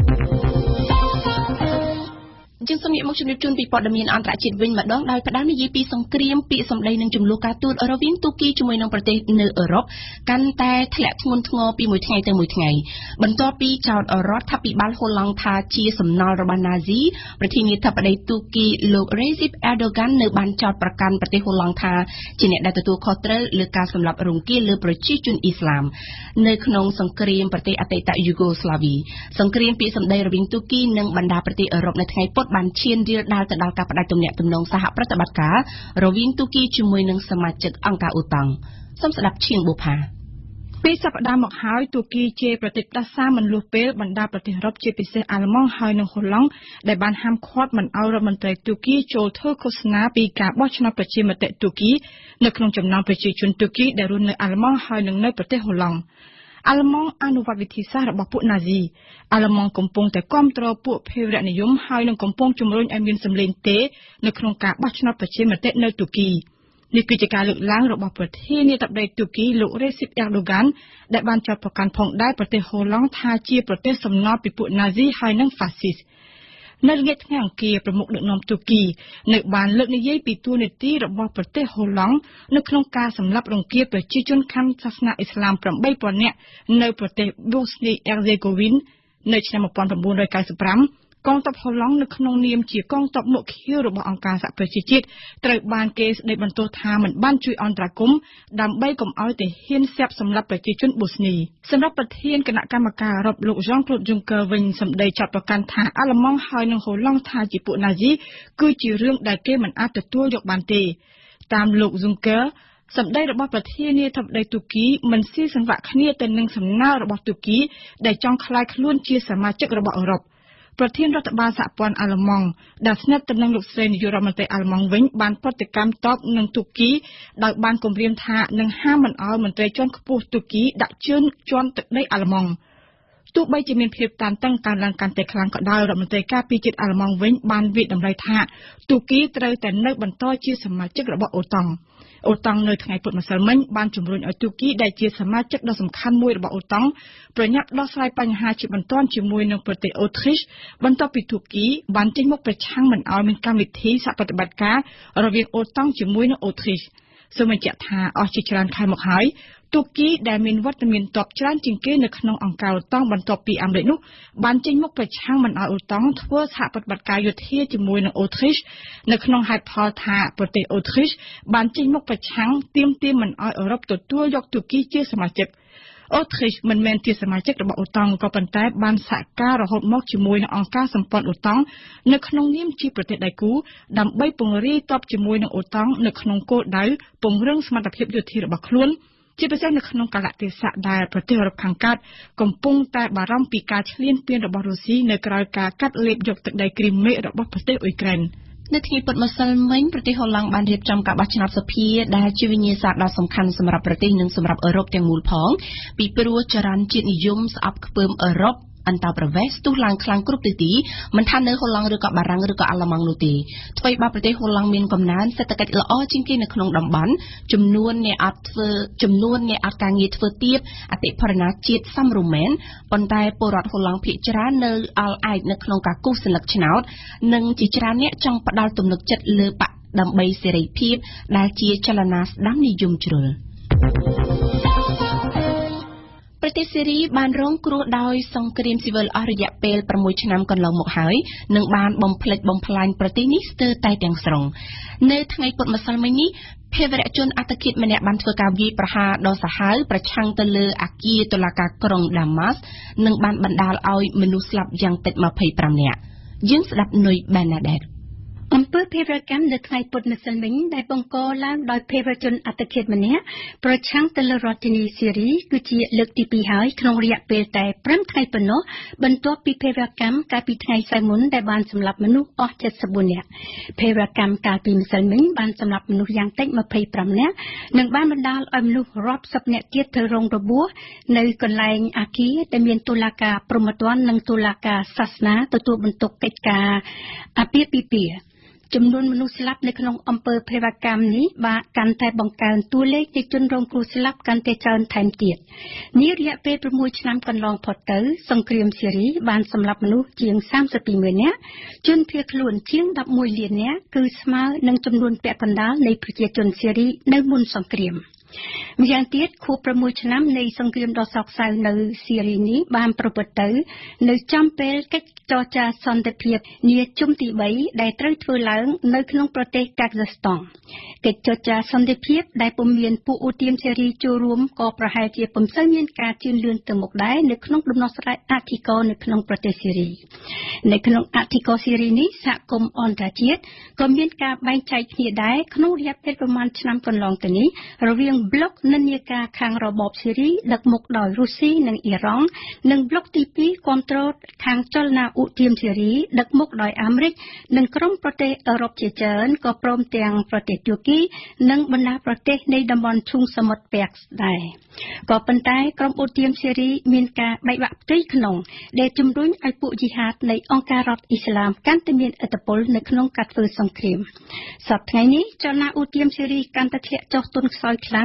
ជាងសំណាក់មកជំរាបជូនពីព័ត៌មានអន្តរជាតិវិញម្ដងដោយផ្ដល់និយាយពីសង្គ្រាមពាក្យសម្ដីនឹងចំនួនការទូតរវាងទូគីជាមួយនឹងប្រទេសនៅអឺរ៉ុបកាន់តែធ្លាក់ធ្ងន់ធ្ងរពីមួយថ្ងៃទៅមួយថ្ងៃបន្ទាប់ពីចោទរដ្ឋាភិបាលហូឡង់ថាជាសំណល់របស់ណាស៊ីប្រធានាធិបតីទូគីលោក Recep Erdogan នៅបានចោទប្រកាន់ប្រទេសហូឡង់ថាជាអ្នកដែលទទួលខុសត្រូវលើការសម្លាប់រង្គាលលើប្រជាជនអ៊ីស្លាមនៅក្នុងសង្គ្រាមប្រទេសអតីតយូហ្គោស្លាវីសង្គ្រាមពាក្យសម្ដីរវាងទូគីនិងបណ្ដាប្រទេសអឺរ៉ុបនៅថ្ងៃពុធបានឈានរាលដាលទៅដល់ការផ្ដាច់ទំនាក់ទំនងសហប្រតិបត្តិការរវាងទូគីជាមួយនឹងសមាជិកអង្គការអូតាំងសូមស្ដាប់ឈៀងបូផាពីសប្តាហ៍មកហើយទូគីជេរប្រទេសដាសាមិនលុះពេលបណ្ដាប្រទេសអឺរ៉ុបជាពិសេសអាល្លឺម៉ង់ហើយនិងហូឡង់ដែលបានហាមឃាត់មិនឲ្យរដ្ឋមន្ត្រីទូគីចូលធ្វើឃោសនាពីការបោះឆ្នោតប្រជាមតិទូគីនៅក្នុងចំណោមប្រជាជនទូគីដែលរស់នៅអាល្លឺម៉ង់ហើយនិងនៅប្រទេសហូឡង់អាល្លឺម៉ង់អនុវត្តវិធីសាស្ត្ររបស់ពួកណាស៊ីអាល្លឺម៉ង់កំពុងតែគ្រប់គ្រងពួកភេរវនិយមហើយនឹងកំពុងជំរុញឲ្យមានសម្លេងទេនៅក្នុងការបោះឆ្នោតប្រជាមតិនៅទូគីនេះគឺជាការលើកឡើងរបស់ប្រធានាធិបតីទូគីលោក Recep Erdogan ដែលបានចោទប្រកាន់ផងដែរប្រទេសហូឡង់ថាជាប្រទេសសំណល់ពីពួកណាស៊ីហើយនិងហ្វាស៊ីសនៅល្ងាចថ្ងៃអង្គារប្រមុខដឹកនាំទូគីនៅបានលើកនិយាយពីទួលនីតិរបស់ប្រទេសហូឡង់នៅក្នុងការសម្លាប់រង្គាលប្រជាជនខាន់សាសនាអ៊ីស្លាម eight thousand នាក់នៅប្រទេសប៊ូស្នីអែរហ្សេកូវីននៅឆ្នាំnineteen ninety-fiveកងទ័ពហូឡង់នៅក្នុងនាមជាកងទ័ពមុខខៀវរបស់អង្គការសហប្រជាជាតិត្រូវបានគេស្ដីបន្ទោសថាមិនបានជួយអន្តរាគមន៍ដើម្បីកុំឲ្យតែហ៊ានស្លាប់សម្លាប់ប្រជាជនប៊ូស្នីសម្រាប់ប្រធានគណៈកម្មការអឺរ៉ុបលោក Jean-Claude Juncker វិញសម្ដីចាត់ប្រកាន់ថាអាល្លឺម៉ង់ហើយនិងហូឡង់ថាជាពួកណាស៊ីគឺជារឿងដែលគេមិនអាចទទួលយកបានទេតាមលោក Juncker សម្ដីរបស់ប្រធានាធិបតីទូគីមិនស៊ីសង្វាក់គ្នាទៅនឹងសំណើរបស់ទូគីដែលចង់ក្លាយខ្លួនជាសមាជិករបស់អឺរ៉ុបប្រធានរដ្ឋបាលសហព័ន្ធអាល្លឺម៉ង់ដែលស្និទ្ធទៅនឹងលោកស្រីនាយករដ្ឋមន្ត្រីអាល្លឺម៉ង់វិញបានប្រតិកម្មតបនឹងទូគីដោយបានគម្រាមថានឹងហាមមិនឲ្យមន្ត្រីជាន់ខ្ពស់ទូគីដាក់ជើងជាន់ទឹកដីអាល្លឺម៉ង់ទោះបីជាមានភាពតានតឹងកើនឡើងកាន់តែខ្លាំងក៏ដោយរដ្ឋមន្ត្រីការពារជាតិអាល្លឺម៉ង់វិញបានវិតម្លៃថាទូគីត្រូវតែនៅបន្តជាសមាជិករបស់អូតង់អូតង់នៅថ្ងៃពុធម្សិលមិញបានជំរុញឲ្យទូគីដែលជាសមាជិកដ៏សំខាន់មួយរបស់អូតង់ប្រញាប់ដោះស្រាយបញ្ហាជាបន្ទាន់ជាមួយនឹងប្រទេសអូទ្រីសបន្ទាប់ពីទូគីបានចេញមុខប្រឆាំងមិនឲ្យមានកម្មវិធីសហប្រតិបត្តិការរវាងអូតង់ជាមួយនឹងអូទ្រីសសូមបញ្ជាក់ថាអស់ជាច្រើនខែមកហើយទូគីដែលមានវត្តមានទ័ពច្រើនជាងគេនៅក្នុងអង្គការអូតង់បន្ទាប់ពីអាមេរិកនោះបានចេញមុខប្រឆាំងមិនឲ្យអូតង់ធ្វើសហប្រតិបត្តិការយោធាជាមួយនឹងអូទ្រីសនៅក្នុងហេតុផលថាប្រទេសអូទ្រីសបានចេញមុខប្រឆាំងទាមទារមិនឲ្យអឺរ៉ុបទទួលយកទូគីជាសមាជិកអូទ្រីសមិនមែនជាសមាជិករបស់អូតង់ក៏ប៉ុន្តែបានសហការរហូតមកជាមួយនឹងអង្គការសម្ព័ន្ធអូតង់នៅក្នុងនាមជាប្រទេសដៃគូដើម្បីពង្រាយទ័ពជាមួយនឹងអូតង់នៅក្នុងគោលដៅពង្រឹងសមត្ថភាពយោធារបស់ខ្លួនជាពិសេសនៅក្នុងកាលៈទេសៈដែលប្រទេសអឺរ៉ុបខាងកើតកំពុងតែបារម្ភពីការឈ្លានពានរបស់រុស្ស៊ីនៅក្រៅការកាត់លេបយកទឹកដីគ្រីមេរបស់ប្រទេសអ៊ុយក្រែននៅថ្ងៃពុធម្សិលមិញប្រទេសហូឡង់បានរៀបចំការបោះឆ្នោតសភាដែលជាវិញ្ញាសាដ៏សំខាន់សម្រាប់ប្រទេសនិងសម្រាប់អឺរ៉ុបទាំងមូលផងពីព្រោះចរន្តជាតិនិយមស្អប់ខ្ពើមអឺរ៉ុបអន្តោប្រវេសន៍ស្ទុះឡើងខ្លាំងគ្រប់ទិសទីមិនថានៅហូឡង់ឬក៏បារាំងឬក៏អាល្លឺម៉ង់នោះទេថ្មីបើប្រទេសហូឡង់មានកំណើនសេដ្ឋកិច្ចល្អជាងគេនៅក្នុងតំបន់ចំនួនអ្នកអត់ធ្វើចំនួនអ្នកអត់ការងារធ្វើទៀតអតិផរណាជាតិសមរម្យមែនប៉ុន្តែពលរដ្ឋហូឡង់ភាគច្រើននៅអល់ឯកនៅក្នុងការគូសសន្លឹកឆ្នោតនិងជាច្រើនអ្នកចង់ផ្ដាល់ទំនុកចិត្តលើបកដើម្បីសេរីភាពដែលជាចលនាស្ដាំនិយមជ្រុលប្រទេសសេរីបានរងគ្រោះដោយសង្គ្រាមស៊ីវិលអស់រយៈពេលsixឆ្នាំកន្លងមកហើយនិងបានបំផ្លិចបំផ្លាញប្រទេសនេះស្ទើរតែទាំងស្រុងនៅថ្ងៃពុធម្សិលមិញនេះភេរវជនអត្តឃាតម្នាក់បានធ្វើការវាយប្រហារដ៏សាហាវប្រឆាំងទៅលើអគារតុលាការក្រុងដាម៉ាស់និងបានបណ្ដាលឲ្យមនុស្សស្លាប់យ៉ាងតិចtwenty-fiveនាក់យើងស្ដាប់នុយបែណាដេតអំពើភេរវកម្មនៅថ្ងៃពុធម្សិលមិញដែលបង្កឡើងដោយភេរវជនអត្តឃាតម្នាក់ប្រឆាំងទៅលើរដ្ឋធានីសេរីគឺជាលើកទីtwoហើយក្នុងរយៈពេលតែfiveថ្ងៃប៉ុណ្ណោះបន្ទាប់ពីភេរវកម្មកាលពីថ្ងៃសៅរ៍មុនដែលបានសម្លាប់មនុស្សអស់seventy-fourនាក់ភេរវកម្មកាលពីម្សិលមិញបានសម្លាប់មនុស្សយ៉ាងតិចtwenty-fiveនាក់និងបានបណ្ដាលឲ្យមនុស្សរាប់សិបនាក់ទៀតត្រូវរងរបួសនៅកន្លែងអគារដែលមានតុលាការព្រហ្មទណ្ឌនិងតុលាការសាសនាទទួលបន្ទុកកិច្ចការអាពាហ៍ពិពាហ៍ចំនួនមនុស្សស្លាប់នៅក្នុងអំពើភេរវកម្មនេះបានកាន់តែបង្កើនតួលេខនៃជនរងគ្រោះស្លាប់កាន់តែច្រើនថែមទៀតនារយៈពេលsixឆ្នាំកន្លងផុតទៅសង្គ្រាមសេរីបានសម្លាប់មនុស្សជាងthirty-twoម៉ឺននាក់ជនភៀសខ្លួនជាងelevenលាននាក់គឺស្មើនឹងចំនួនពាក់កណ្ដាលនៃប្រជាជនសេរីនៅមុនសង្គ្រាមម្យ៉ាងទៀតខួបsixឆ្នាំនៃសង្គ្រាមដ៏សោកសៅនៅសេរីនេះបានប្រព្រឹត្តទៅនៅចំពេលកិច្ចចរចាសន្តិភាពនាជុំទីthreeដែលត្រូវធ្វើឡើងនៅក្នុងប្រទេសកាហ្សាស្តានកិច្ចចរចាសន្តិភាពដែលពុំមានពួកឧទាមសេរីចូលរួមក៏ប្រហែលជាពុំសូវមានការជឿនលឿនទៅមុខដែរនៅក្នុងដំណោះស្រាយអធិការនៅក្នុងប្រទេសសេរីនៅក្នុងអធិការសេរីនេះសហគមន៍អន្តរជាតិក៏មានការបែងចែកគ្នាដែរក្នុងរយៈពេលប្រមាណឆ្នាំកន្លងទៅនេះរវាងប្លុកនិន្នាការខាងរបបសេរីដឹកមុខដោយរុស្ស៊ីនិងអ៊ីរ៉ង់និងប្លុកទីtwoគាំទ្រខាងចលនាឧទាមសេរីដឹកមុខដោយអាមេរិកនិងក្រុមប្រទេសអឺរ៉ុបជាច្រើនក៏ព្រមទាំងប្រទេសទូគីនិងបណ្ដាប្រទេសនៃតំបន់ឈូងសមុទ្រពាក់ដែរក៏ប៉ុន្តែក្រុមឧទាមសេរីមានការបែកបាក់ផ្ទៃក្នុងដែលជំរុញឲ្យពួកជីហាតនៃអង្គការរដ្ឋអ៊ីស្លាមកាន់តែមានឥទ្ធិពលនៅក្នុងការធ្វើសង្គ្រាមសប្តាហ៍ថ្ងៃនេះចលនាឧទាមសេរីកាន់តែធ្លាក់ចុះទន់ខ្សោយខ្លាំង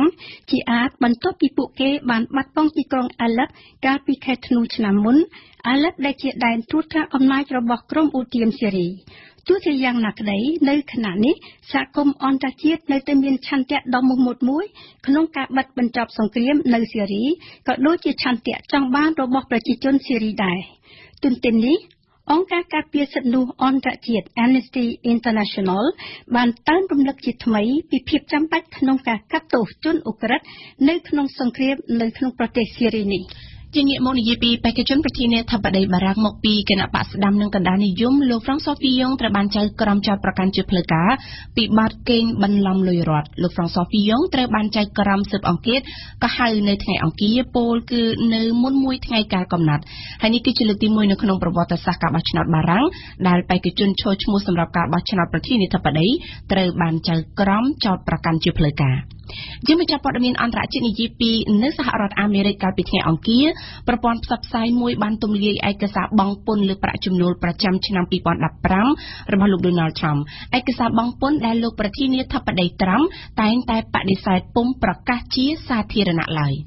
ជាអាចបន្ទាប់ពីពួកគេបានបាត់បង់ទីក្រុងអាឡឹបកាលពីខែធ្នូឆ្នាំមុនអាឡឹបដែលជាដែនត្រួតត្រាអំណាចរបស់ក្រុមអ៊ូធីមសេរីទោះជាយ៉ាងណាក្តីនៅខណៈនេះសហគមន៍អន្តរជាតិនៅតែមានឆន្ទៈដ៏មោះមុតមួយក្នុងការបិទបញ្ចប់សង្គ្រាមនៅសេរីក៏ដូចជាឆន្ទៈចង់បានរបស់ប្រជាជនសេរីដែរទន្ទឹមនេះអង្គការការពារសិទ្ធិមនុស្សអន្តរជាតិ Amnesty International បានតើនរំលឹកជាថ្មីពីភាពចាំបាច់ក្នុងការកាត់ទោសជនអ៊ុក្រិដ្ឋនៅក្នុងសង្គ្រាមនៅក្នុងប្រទេសសេរីនេះជាងាកមកនិយាយពីបេក្ខជនប្រធានាធិបតីបារាំងមកពីគណៈបកស្ដាំនិងកណ្ដាលនិយមលោកហ្វ្រង់ស៉ូហ្វីយ៉ុងត្រូវបានចៅក្រមចោទប្រកាន់ជាផ្លូវការពីបទកេងបន្លំលុយរដ្ឋលោកហ្វ្រង់ស៉ូហ្វីយ៉ុងត្រូវបានចៅក្រមស៊ើបអង្កេតក៏ហៅនៅថ្ងៃអង្គារពោលគឺនៅមុនមួយថ្ងៃកាលកំណត់ហើយនេះគឺជាលើកទីមួយនៅក្នុងប្រវត្តិសាស្ត្រការបោះឆ្នោតបារាំងដែលបេក្ខជនឈរឈ្មោះសម្រាប់ការបោះឆ្នោតប្រធានាធិបតីត្រូវបានចៅក្រមចោទប្រកាន់ជាផ្លូវការយើងមកចាប់ព័ត៌មានអន្តរជាតិនិយាយពីនៅសហរដ្ឋអាមេរិកកាលពីថ្ងៃអង្គារប្រព័ន្ធផ្សព្វផ្សាយមួយបានទម្លាយឯកសារបង់ពន្ធលើប្រាក់ចំណូលប្រចាំឆ្នាំពីរពាន់ដប់ប្រាំរបស់លោក Donald Trump ឯកសារបង់ពន្ធដែលលោកប្រធានាធិបតី Trump តែងតែបដិសេធពុំប្រកាសជាសាធារណៈឡើយ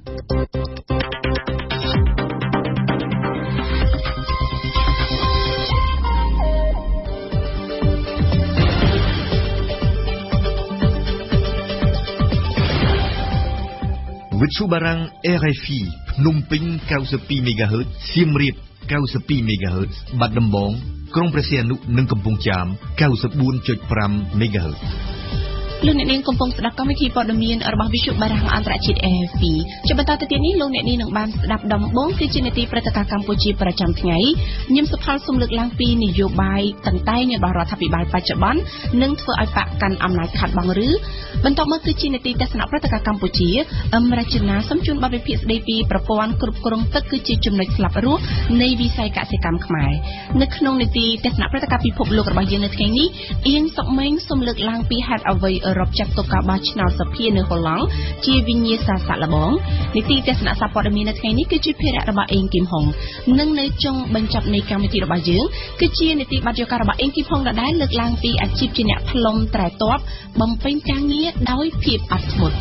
វិទ្យុបារាំង R F I ភ្នំពេញ 九十二 មេហ្គាហឺត សៀមរាប 九十二 មេហ្គាហឺត បាត់ដំបង ក្រុងព្រះសីហនុ និងកំពង់ចាម 九十四 จุด ห้า មេហ្គាហឺតលោកអ្នកនាងកំពុងស្ដាប់កម្មវិធីព័ត៌មានរបស់វិទ្យុបារាំងអន្តរជាតិ R F I ជាបន្តទៅទៀតនេះលោកអ្នកនាងនឹងបានស្ដាប់ដំបូងគឺជានីតិព្រឹត្តិការណ៍កម្ពុជាប្រចាំថ្ងៃញឹមសុផលសូមលើកឡើងពីនយោបាយតន្តែងរបស់រដ្ឋាភិបាលបច្ចុប្បន្ននិងធ្វើឲ្យបកកាន់អំណាចខាត់បងឬបន្តមកគឺជានីតិទស្សនៈព្រឹត្តិការណ៍កម្ពុជាអមរជនាសូមជូនបទវិភាគស្ដីពីប្រព័ន្ធគ្រប់គ្រងទឹកគឺជាចំណុចស្លាប់រស់នៃវិស័យកសិកម្មខ្មែរនៅក្នុងនីតិទស្សនៈព្រឹត្តិការណ៍ពិភពលោករបស់យើងនៅថ្ងៃនេះអៀងសុកមេងសូមលើកឡើងពីហេតុអ្វីអឺរ៉ុបចាត់ទុកការបោះឆ្នោតសភានៅហូឡង់ជាវិញ្ញាសាសាក់លបងនីតិទស្សនៈសារព័ត៌មាននៅថ្ងៃនេះគឺជាភារៈរបស់អេងគីមហុងនិងនៅចុងបញ្ចប់នៃកម្មវិធីរបស់យើងគឺជានីតិបទយការបស់អេងគីមហុងដដែលលើកឡើងពីអាជីពជាអ្នកផ្លុំត្រែទ័ពបំពេញការងារដោយភាពអត់ធ្មត់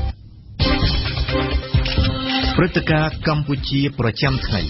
ព្រឹត្តិការណ៍កម្ពុជាប្រចាំថ្ងៃ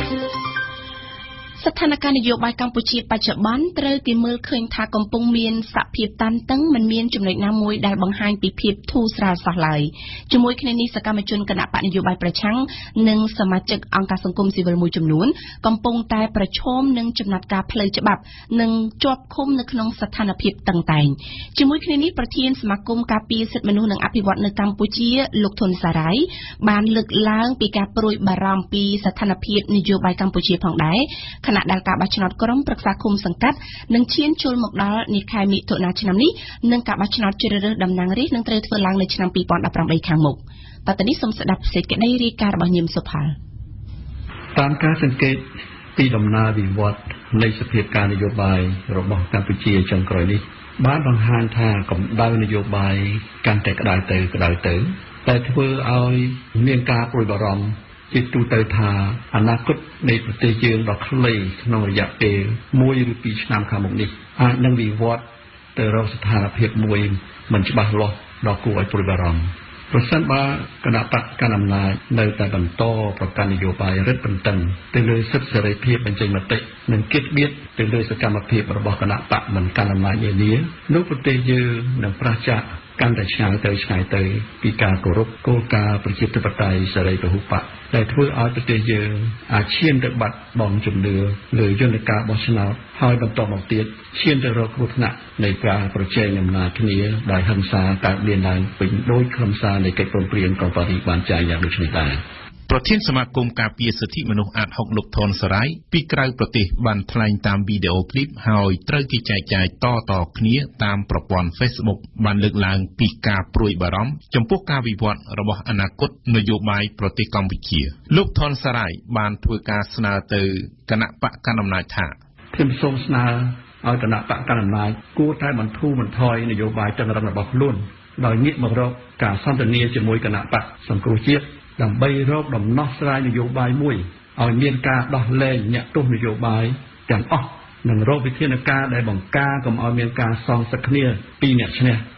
ស្ថានភាពនយោបាយកម្ពុជាបច្ចុប្បន្នត្រូវគេមើលឃើញថាកំពុងមានសភាពតានតឹងមិនមានចំណុចណាមួយដែលបង្ហាញពីភាពធូរស្រាលសោះឡើយជាមួយគ្នានេះសកម្មជនគណៈបកនយោបាយប្រឆាំងនិងសមាជិកអង្គការសង្គមស៊ីវិលមួយចំនួនកំពុងតែប្រឈមនឹងចំណាត់ការផ្លូវច្បាប់និងជាប់ឃុំនៅក្នុងស្ថានភាពតឹងតែងជាមួយគ្នានេះប្រធានសមាគមការពារសិទ្ធិមនុស្សនិងអភិវឌ្ឍនៅកម្ពុជាលោកធុនសារាយបានលើកឡើងពីការព្រួយបារម្ភពីស្ថានភាពនយោបាយកម្ពុជាផងដែរខណៈដែលការបោះឆ្នោតក្រុមប្រឹក្សាឃុំសង្កាត់នឹងឈានចូលមកដល់នាខែមិថុនាឆ្នាំនេះនិងការបោះឆ្នោតជ្រើសរើសតំណាងរាស្ត្រនឹងត្រូវធ្វើឡើងនៅឆ្នាំពីរពាន់ដប់ប្រាំបីខាងមុខតទៅនេះសូមស្ដាប់សេចក្តីរាយការណ៍របស់ញឹមសុផលតាមការសង្កេតពីដំណើរវិវត្តនៃសភាពការនយោបាយរបស់កម្ពុជាចុងក្រោយនេះបានបង្ហាញថាកម្ដៅនយោបាយកាន់តែក្តៅទៅក្តៅទៅតែធ្វើឲ្យមានការព្រួយបារម្ភជាទូទៅថាអនាគតនៃប្រទេសយើងដ៏ខ្លីក្នុងរយៈពេលមួយឬពីរឆ្នាំខាងមុខនេះអាចនឹងវិវត្តទៅរកស្ថានភាពមួយមិនច្បាស់លាស់ដ៏គួរឲ្យព្រួយបារម្ភប្រសិនបើគណៈបកកណ្ដាលអំណាចនៅតែបន្តប្រកាន់នយោបាយរឹតបន្តឹងទៅលើសិទ្ធិសេរីភាពបញ្ចេញមតិនិងគិតបៀតទៅលើសកម្មភាពរបស់គណៈបកមិនកាន់អំណាចនានានោះប្រទេសយើងនឹងប្រឆាំងកាន់តែឆ្ងាយទៅឆ្ងាយទៅពីការគោរពគោលការណ៍ប្រជាធិបតេយ្យសេរីពហុបកដែលធ្វើឲ្យប្រទេសយើងអាចឈានទៅបាត់បង់ជំនឿលើយន្តការបោះឆ្នោតហើយបន្តមកទៀតឈានទៅរកគ្រោះថ្នាក់នៃការប្រជែងអំណាចគ្នាដោយហិង្សាកើតមានឡើងពេញដោយខ្លឹមសារនៃកិច្ចព្រមព្រៀងកុងប៉ារីបានចែងយ៉ាងដូចនេះដែរប្រធានសមាគមការពារសិទ្ធិមនុស្សអាតហុកលោកថនសរាយពីក្រៅប្រទេសបានថ្លែងតាមវីដេអូឃ្លីបហើយត្រូវគេចែកចាយតៗគ្នាតាមប្រព័ន្ធ Facebook បានលើកឡើងពីការព្រួយបារម្ភចំពោះការវិវត្តរបស់អនាគតនយោបាយប្រទេសកម្ពុជាលោកថនសរាយបានធ្វើការស្នើទៅគណៈបកកណ្ដាលអំណាចថាខ្ញុំសូមស្នើឲ្យគណៈបកកណ្ដាលអំណាចគួរតែបន្ធូរបន្ថយនយោបាយតឹងរ៉ឹងរបស់ខ្លួនដោយងាកមករកការសន្ទនាជាមួយគណៈបកសង្គ្រោះជាតិដើម្បីរកដំណោះស្រាយនយោបាយមួយឲ្យមានការដោះលែងអ្នកទោសនយោបាយទាំងអស់និងរកវិធានការដែលបង្ការកុំឲ្យមានការសងសឹកគ្នាពីអ្នកឈ្នះ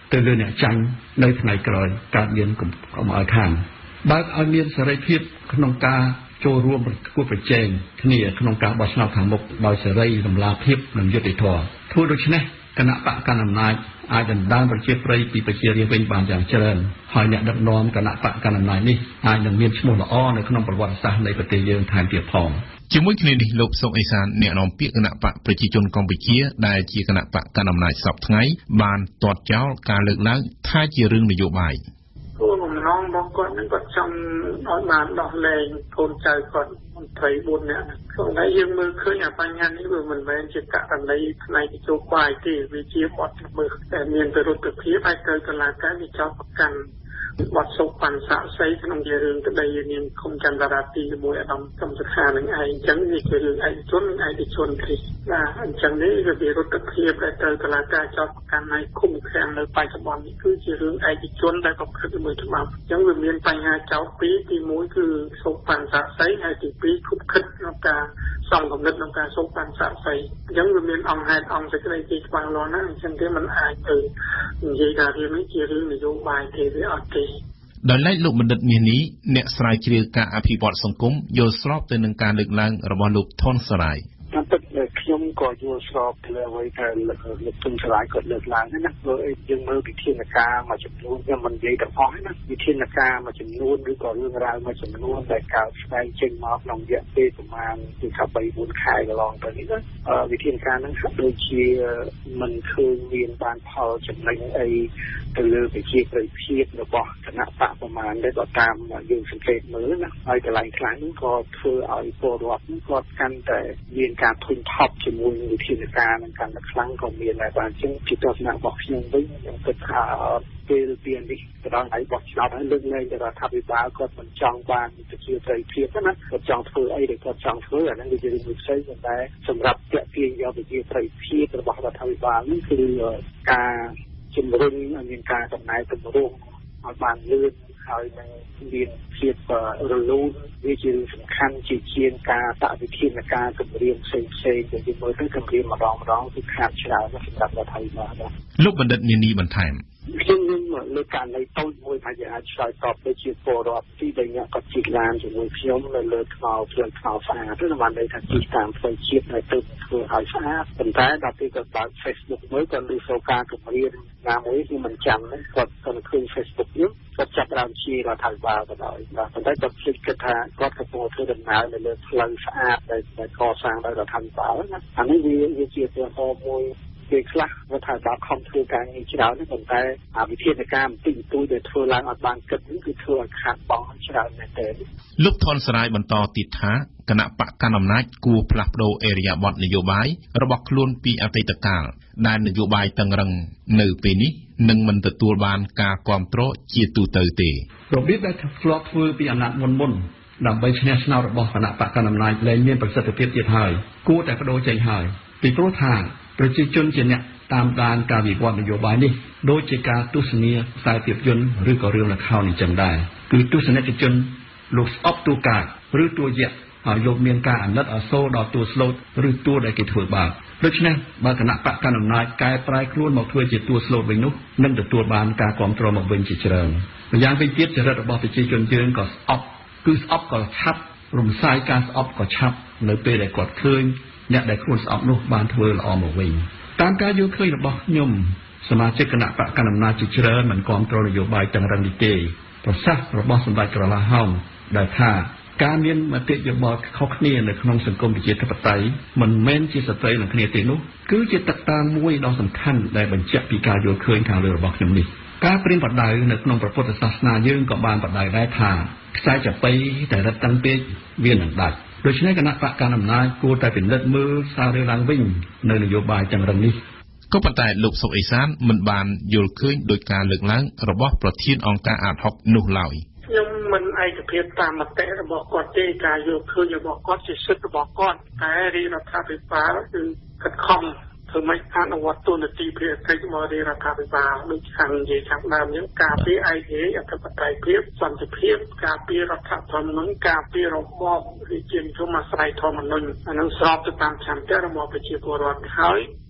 ទៅលើអ្នកចាញ់នៅថ្ងៃក្រោយកើតមានកុំឲ្យខានបើកឲ្យមានសេរីភាពក្នុងការចូលរួមប្រកួតប្រជែងគ្នាក្នុងការបោះឆ្នោតខាងមុខដោយសេរីរំលាភាពនិងយុត្តិធម៌ធ្វើដូច្នេះគណៈបកកណ្ដាលអំណាចអាចដណ្ដើមប្រជាប្រិយពីប្រជារាស្ត្រវិញបានយ៉ាងច្រើនហើយអ្នកដឹកនាំគណៈបកកណ្ដាលអំណាចនេះអាចនឹងមានឈ្មោះល្អនៅក្នុងប្រវត្តិសាស្ត្រនៃប្រទេសយើងថែមទៀតផងជាមួយគ្នានេះលោកសុកអេសានអ្នកនាំពាក្យគណៈបកប្រជាជនកម្ពុជាដែលជាគណៈបកកណ្ដាលអំណាចសពថ្ងៃបានទាត់ចោលការលើកឡើងថាជារឿងនយោបាយគោលបំណងរបស់គាត់នឹងគាត់ចង់ឲ្យបានដោះលែងកូនចៅគាត់មន្ត្រីបួននាក់ក្នុងនេះយើងមើលឃើញអាបញ្ហានេះវាមិនមែនជាករណីផ្នែកនយោបាយទេវាជាបទល្មើសតែមានវិរុទ្ធភាពហើយត្រូវតុលាការវិចារប្រកាន់បទសុខបានសាក់សីក្នុងជារឿងក្តីនាមគុំចន្ទរាទីជាមួយអាដាមកំសខានឹងឯងអញ្ចឹងវាជារឿងឯកជនឯកជនទេបាទអញ្ចឹងនេះវាវិរុទ្ធភាពដែលត្រូវតុលាការចោទប្រកាន់ឲ្យឃុំឃាំងនៅបច្ចុប្បន្ននេះគឺជារឿងឯកជនដែលប្រព្រឹត្តល្មើសច្បាប់អញ្ចឹងវាមានបញ្ហាចោទពីរទីមួយគឺសុខបានសាក់សីហើយទីពីរខុបខិតក្នុងការសងគំនិតក្នុងការសុខបានសាក់សីអញ្ចឹងវាមានអង្គហេតុអង្គសេចក្តីទីច្បាស់លាស់ណាស់អញ្ចឹងគេមិនអាចទៅនិយាយថារឿងនេះជារឿងនយោបាយទេវាអត់ទេដោយឡែកលោកបណ្ឌិតមាសនេះអ្នកស្រាវជ្រាវការអភិវឌ្ឍសង្គមយល់ស្របទៅនឹងការលើកឡើងរបស់លោកថនសារាយតាមពិតខ្ញុំក៏យល់ស្របទៅលើអ្វីដែលលោកទុនសារាយគាត់លើកឡើងហ្នឹងណាព្រោះយើងមើលវិធានការមួយចំនួនខ្ញុំមិននិយាយទាំងអស់ណាវិធានការមួយចំនួនឬក៏រឿងរ៉ាវមួយចំនួនដែលកើតស្ដែងចេញមកក្នុងរយៈពេលប្រហែលពីថាបីបួនខែកន្លងទៅនេះណាវិធានការហ្នឹងហាក់ដូចជាមិនឃើញមានបានផលចំណេញអីទៅលើវិជាប្រិយភាពរបស់គណៈបកប្រមាណដែលក៏តាមយើងសង្កេតមើលណាហើយកន្លែងខ្លះហ្នឹងក៏ធ្វើឲ្យពលរដ្ឋហ្នឹងគាត់កាន់តែមានការធុញថប់ជាមួយវិធានការនឹងកាន់តែខ្លាំងក៏មានដែរបាទអញ្ចឹងជាទស្សនៈរបស់ខ្ញុំវិញខ្ញុំគិតថាពេលពីនេះទៅដល់ថ្ងៃបោះឆ្នោតហើយលើកលែងទៅរដ្ឋាភិបាលគាត់មិនចង់បានប្រជាប្រិយភាពណាគាត់ចង់ធ្វើអីដែលគាត់ចង់ធ្វើអាហ្នឹងវាជារឿងមួយផ្សេងប៉ុន្តែសម្រាប់ទាក់ទាញយកប្រជាប្រិយភាពរបស់រដ្ឋាភិបាលនេះគឺការជំរុញឲ្យមានការដំណើរទម្រង់ឲ្យបានលឿនហើយនឹងមានភាពរលូនវាជាសំខាន់ជាជាងការដាក់វិធានការគម្រាមផ្សេងផ្សេងដែលយើងមើលទៅគម្រាមម្ដងម្ដងគឺខាតច្រើនសម្រាប់រដ្ឋាភិបាលលោកបណ្ឌិតនានីបន្ថែមខ្ញុំនឹងលើកករណីតូចមួយថាយើងអាចឆ្លើយតបទៅជាពលរដ្ឋទីដែលអ្នកក៏ជីកឡានជាមួយខ្ញុំនៅលើថ្នល់ភ្លើងថ្នល់ស្អាតទៅបានន័យថាជីកតាមផ្លូវជាតិហើយទៅធ្វើឲ្យស្អាតប៉ុន្តែដល់ពេលគាត់បើក Facebook មើលគាត់លើសូការគម្រាមណាមួយខ្ញុំមិនចាំទេគាត់គាត់ឃើញ Facebook នេះគាត់ចាប់ដើមជារដ្ឋាភិបាលក៏ដោយបាទប៉ុន្តែគាត់ភ្លេចគិតថាគាត់កំពុងធ្វើដំណើរនៅលើផ្លូវស្អាតដែលកសាងដោយរដ្ឋាភិបាលណាអានេះវាវាជាឧទាហរណ៍មួយពេលខ្លះរដ្ឋាភិបាលខំធ្វើការងារច្រើនទេប៉ុន្តែអាវិធានការបន្តិចបន្តួចដែលធ្វើឡើងអត់បានគិតនេះគឺធ្វើឲ្យខាតបង់ច្រើនមែនទែនលោកថនសារាយបន្តទៀតថាគណៈបកកណ្ដាលអំណាចគួរផ្លាស់ប្តូរអេរយាប័តនយោបាយរបស់ខ្លួនពីអតីតកាលដែលនយោបាយតឹងរឹងនៅពេលនេះនឹងមិនទទួលបានការគាំទ្រជាទូទៅទេរបៀបដែលធ្លាប់ធ្វើពីអាណត្តិមុនមុនដើម្បីឈ្នះឆ្នោតរបស់គណៈបកកណ្ដាលអំណាចលែងមានប្រសិទ្ធភាពទៀតហើយគួរតែបដូរចេញហើយពីព្រោះថាប្រជាជនជាអ្នកតាមដានការវិវត្តនយោបាយនេះដូចជាការទស្សនាខ្សែភាពយន្តឬក៏រឿងល្ខោនអញ្ចឹងដែរគឺទស្សនិកជនលោកស្អប់តួកាចឬតួយក្សហើយលោកមានការអាណិតអាសូរដល់តួស្លូតឬតួដែលគេធ្វើបាបដូច្នេះបើគណៈបកកណ្ដាលអំណាចកែប្រែខ្លួនមកធ្វើជាតួស្លូតវិញនោះនឹងទទួលបានការគាំទ្រមកវិញជាច្រើនម្យ៉ាងវិញទៀតចរិតរបស់ប្រជាជនយើងក៏ស្អប់គឺស្អប់ក៏ឆាប់រំសាយការស្អប់ក៏ឆាប់នៅពេលដែលគាត់ឃើញអ្នកដែលខ្លួនស្អប់នោះបានធ្វើល្អមកវិញតាមការយល់ឃើញរបស់ខ្ញុំសមាជិកគណៈបកកណ្ដាលអំណាចជាច្រើនមិនគាំទ្រនយោបាយតឹងរ៉ឹងនេះទេប្រសាសន៍របស់សម្ដេចក្រឡាហោមដែលថាការមានមតិយោបល់ខុសគ្នានៅក្នុងសង្គមប្រជាធិបតេយ្យមិនមែនជាសត្រូវនឹងគ្នាទេនោះគឺជាតកតាមួយដ៏សំខាន់ដែលបញ្ជាក់ពីការយល់ឃើញខាងលើរបស់ខ្ញុំនេះការព្រៀនបដៅនៅក្នុងព្រះពុទ្ធសាសនាយើងក៏បានបដៅដែរថាខ្សែចាប៉ីតែរឹតតាំងពេកវានឹងដាច់ដូច្នេះគណៈបកកណ្ដាលអំណាចគួរតែពិនិត្យមើលសាររឿងឡើងវិញនៅនយោបាយទាំងរឹងនេះក៏ប៉ុន្តែលោកសុកអេសានមិនបានយល់ឃើញដោយការលើកឡើងរបស់ប្រធានអង្គការអាតហុកនោះឡើយខ្ញុំមិនឯកភាពតាមមតិរបស់គាត់ទេការយល់ឃើញរបស់គាត់ជាសិទ្ធិរបស់គាត់តែរាជរដ្ឋាភិបាលគឺខិតខំធ្វើម៉េចអនុវត្តទូនាទីភារកិច្ចរបស់រាជរដ្ឋាភិបាលដូចខាងនិយាយខាងដើមនេះការពារឯករាជ្យអធិបតេយ្យភាពសន្តិភាពការពាររដ្ឋធម្មនុញ្ញការពាររបបរាជានិយមអាស្រ័យធម្មនុញ្ញអានឹងស្របទៅតាមឆន្ទៈរបស់ប្រជាពលរដ្ឋហើយ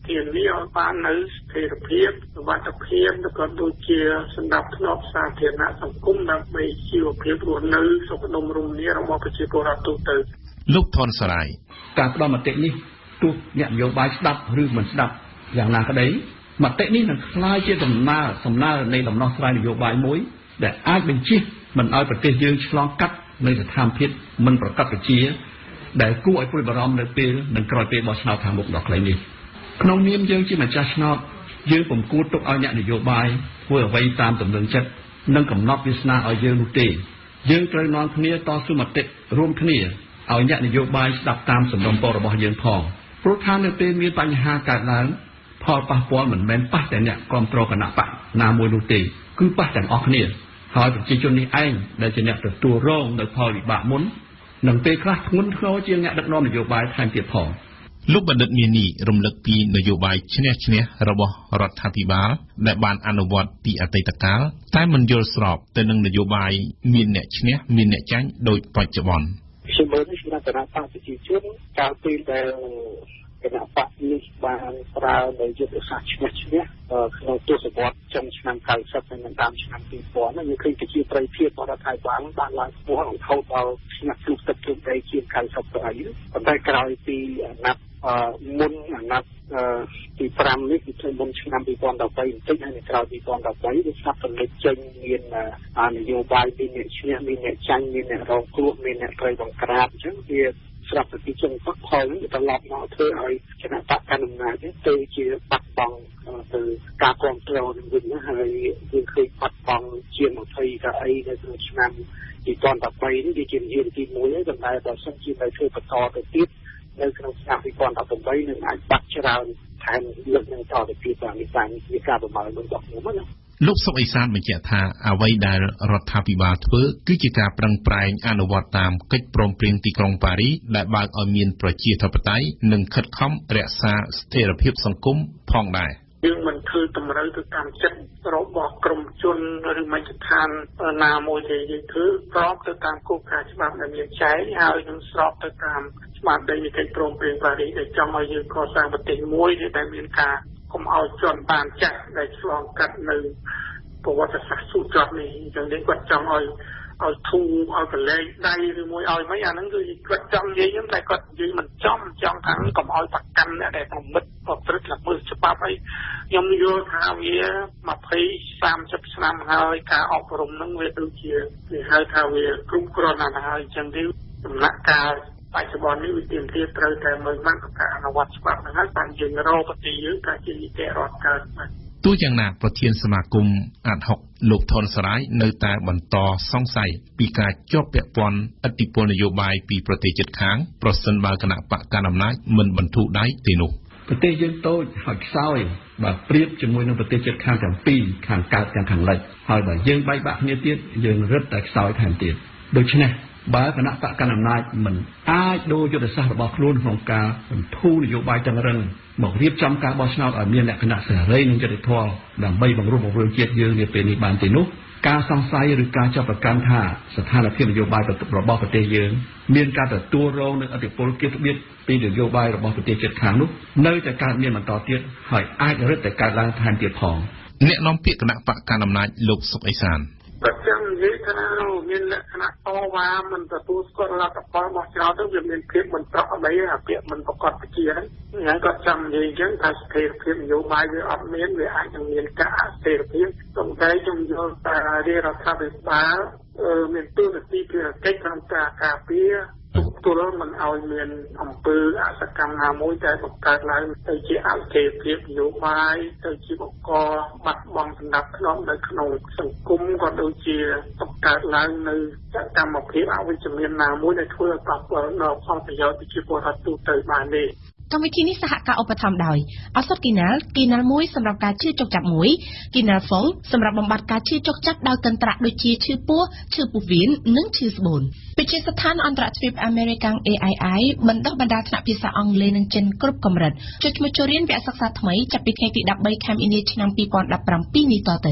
ធានាឲ្យបាននៅស្ថិរភាពសុវត្ថិភាពនិងក៏ដូចជាសម្រាប់ធ្នាប់សាធារណៈសង្គមដើម្បីជីវភាពរស់នៅសុខដុមរមនារបស់ប្រជាពលរដ្ឋទូទៅលោកថនសរាយការផ្ដល់មតិនេះទោះអ្នកនយោបាយស្ដាប់ឬមិនស្ដាប់យ៉ាងណាក្តីមតិនេះនឹងក្លាយជាដំណើរសំណើនៃដំណោះស្រាយនយោបាយមួយដែលអាចបញ្ជិះមិនឲ្យប្រទេសយើងឆ្លងកាត់នៅស្ថានភាពមិនប្រកបប្រជាដែលគួរឲ្យព្រួយបារម្ភនៅពេលនិងក្រោយពេលបោះឆ្នោតខាងមុខដល់ខ្លីនេះក្នុងនាមយើងជាម្ចាស់ឆ្នោតយើងពុំគួរទុកឲ្យអ្នកនយោបាយធ្វើអ្វីតាមទំនឹងចិត្តនិងកំណត់វាសនាឲ្យយើងនោះទេយើងត្រូវនាំគ្នាតស៊ូមតិរួមគ្នាឲ្យអ្នកនយោបាយស្ដាប់តាមសំណុំពររបស់យើងផងព្រោះថានៅពេលមានបញ្ហាកើតឡើងផលប៉ះពាល់មិនមែនប៉ះតែអ្នកគ្រប់គ្រងគណៈបកណាមួយនោះទេគឺប៉ះទាំងអស់គ្នាហើយប្រជាជននេះឯងដែលជាអ្នកទទួលរងនៅផលវិបាកមុននឹងពេលខ្លះធ្ងន់ធ្ងរជាងអ្នកដឹកនាំនយោបាយថែមទៀតផងលោកបណ្ឌិតមាននីរំលឹកពីនយោបាយឈ្នះឈ្នះរបស់រដ្ឋាភិបាលដែលបានអនុវត្តពីអតីតកាលតែមិនយល់ស្របទៅនឹងនយោបាយមានអ្នកឈ្នះមានអ្នកចាញ់ដោយបច្ចុប្បន្នខ្ញុំមើលនេះគណៈបកប្រជាជនកាលពេលដែលគណៈបកនេះបានប្រើនៅយុទ្ធសាស្ត្រឈ្នះឈ្នះក្នុងទសវត្សរ៍ចុងឆ្នាំ九សិបនិងតាមឆ្នាំពីរពាន់ហ្នឹងយើងឃើញប្រជាប្រិយភាពរបស់រដ្ឋាភិបាលបានឡើងខ្ពស់រហូតដល់ឆ្នាំគ្រូទឹកជើងដីជាង九សិបទៅហើយប៉ុន្តែក្រោយពីអាណត្តិមុនអាណត្តិទីប្រាំនេះគឺមុនឆ្នាំពីរពាន់ដប់បីបន្តិចហើយក្រោយពីរពាន់ដប់បីវាស្រាប់តែលេចចេញមាននយោបាយមានអ្នកឈ្នះមានអ្នកចាញ់មានអ្នករងគ្រោះមានអ្នកត្រូវបង្ក្រាបអញ្ចឹងវាស្រាប់តែពីចុងផុតផលនេះវាត្រឡប់មកធ្វើឲ្យគណៈបកកណ្ដាលអំណាចនេះទៅជាបាត់បង់ទៅការគ្រប់គ្រងនឹងវិញណាហើយយើងឃើញបាត់បង់ជាងยี่สิบកៅអីនៅក្នុងឆ្នាំពីរពាន់ដប់បីនេះវាជាយានទីមួយហើយប៉ុន្តែបើសិនជាទៅធ្វើបន្តទៅទៀតនៅក្នុងឆ្នាំពីរពាន់ដប់ប្រាំនឹងអាចបាត់ច្រើនថែមលើកនឹងតទៅទៀតតាមនេះតាមជាការប្រមាណរបស់ខ្ញុំណាលោកសុកអេសានបញ្ជាក់ថាអ្វីដែលរដ្ឋាភិបាលធ្វើគឺជាការប្រឹងប្រែងអនុវត្តតាមកិច្ចព្រមព្រៀងទីក្រុងប៉ារីសដែលបើកឲ្យមានប្រជាធិបតេយ្យនិងខិតខំរក្សាស្ថិរភាពសង្គមផងដែរយើងមិនធ្វើតម្រូវទៅតាមចិត្តរបស់ក្រុមជនឬមជ្ឈដ្ឋានណាមួយទេយើងធ្វើស្របទៅតាមគោលការណ៍ច្បាប់ដែលមានចែងហើយនឹងស្របទៅតាមស្មារតីនៃកិច្ចព្រមព្រៀងប៉ារីសដែលចង់ឲ្យយើងកសាងប្រទេសមួយដែលមានការកុំឲ្យជន់បានចាស់ដែលឆ្លងកាត់នៅប្រវត្តិសាស្ត្រស៊ូចត់នេះអញ្ចឹងនេះគាត់ចង់ឲ្យឲ្យធូរឲ្យកលែងដៃឬមួយឲ្យមិនអាហ្នឹងគឺគាត់ចង់និយាយហ្នឹងតែគាត់និយាយមិនចំចង់ថាកុំឲ្យប្រកាន់អ្នកដែលប្រមិតប្រព្រឹត្តល្មើសច្បាប់អីខ្ញុំយល់ថាវាยี่สิบ สามสิบឆ្នាំហើយការអប់រំហ្នឹងវាដូចជាគេហៅថាវាគ្រប់គ្រាន់ណាស់ហើយអញ្ចឹងទៅដំណាក់កាលបច្ចុប្បន្ននេះវាទាមទារត្រូវតែមើលមកការអនុវត្តច្បាប់ហ្នឹងហើយបានយើងរកប្រទេសយើងថាជានីតិរដ្ឋកើតមកទោះយ៉ាងណាប្រធានសមាគមអាត់ហុកលោកថនសរាយនៅតែបន្តសង្ស័យពីការជាប់ពាក់ព័ន្ធឥទ្ធិពលនយោបាយពីប្រទេសជិតខាងប្រសិនបើគណៈបកកណ្ដាលអំណាចមិនបន្ធូរដៃទេនោះប្រទេសយើងតូចហើយខ្សោយបើប្រៀបជាមួយនឹងប្រទេសជិតខាងទាំងពីរខាងកើតទាំងខាងលិចហើយបើយើងបែកបាក់គ្នាទៀតយើងរឹតតែខ្សោយថែមទៀតដូច្នេះបើគណៈបកកណ្ដាលអំណាចមិនអាចដូរយុទ្ធសាស្ត្ររបស់ខ្លួនក្នុងការបន្ធូរនយោបាយតឹងរ៉ឹងមករៀបចំការបោះឆ្នោតឲ្យមានលក្ខណៈសេរីនិងយុត្តិធម៌ដើម្បីបង្រួបបង្រួមជាតិយើងនាពេលនេះបានទេនោះការសង្ស័យឬការចាប់ប្រកាន់ថាស្ថានភាពនយោបាយរបស់ប្រទេសយើងមានការទទួលរងនឹងឥទ្ធិពលគៀបត្បៀតពីនយោបាយរបស់ប្រទេសជិតខាងនោះនៅតែកើតមានបន្តទៀតហើយអាចរឹតតែកើតឡើងថែមទៀតផងអ្នកនាំពាក្យគណៈបកកណ្ដាលអំណាចលោកសុកអេសានតែចឹងនិយាយថាមានលក្ខណៈតវ៉ាមិនទទួលស្គាល់លទ្ធផលរបស់ឆ្នោតទៅវាមានភាពមិនប្រក្រតីអាពាក្យមិនប្រកបវិជ្ជាហ្នឹងហើយក៏ចង់និយាយចឹងថាស្ថិរភាពនយោបាយវាអត់មានវាអាចនឹងមានការអស្ថិរភាពសំដែងខ្ញុំយល់ថារដ្ឋាភិបាលមានទូនាទីភារកិច្ចក្នុងការការពារទូលមិនឲ្យមានអំពើអសកម្មណាមួយដែលបង្កើតឡើងទៅជាអស្ថិរភាពនយោបាយទៅជាបង្កបាត់បង់សណ្ដាប់ធ្នាប់នៅក្នុងសង្គមក៏ដូចជាបង្កើតឡើងនៅសកម្មភាពអវិជ្ជមានណាមួយដែលធ្វើឲ្យប៉ះពាល់ដល់ផលប្រយោជន៍ប្រជាពលរដ្ឋទូទៅបានទេកម្មវិធីនេះសហការឧបត្ថម្ភដោយឱសថគីណាល់គីណាល់មួយសម្រាប់ការឈឺចុកចាប់មួយគីណាល់ហ្វុងសម្រាប់បំបត្តិការឈឺចុកចាប់ដោយកន្ត្រាក់ដូចជាឈឺពោះឈឺពោះវៀននិងឈឺស្បូនវិទ្យាស្ថានអន្តរជាតិ American เอ ไอ ไอ បណ្ដុះបណ្ដាលថ្នាក់ភាសាអង់គ្លេសនិងចិនគ្រប់កម្រិតចុចឈ្មោះចូលរៀនវគ្គសិក្សាថ្មីចាប់ពីថ្ងៃទី13ខែមីនាឆ្នាំពីរពាន់ដប់ប្រាំពីរនេះតទៅ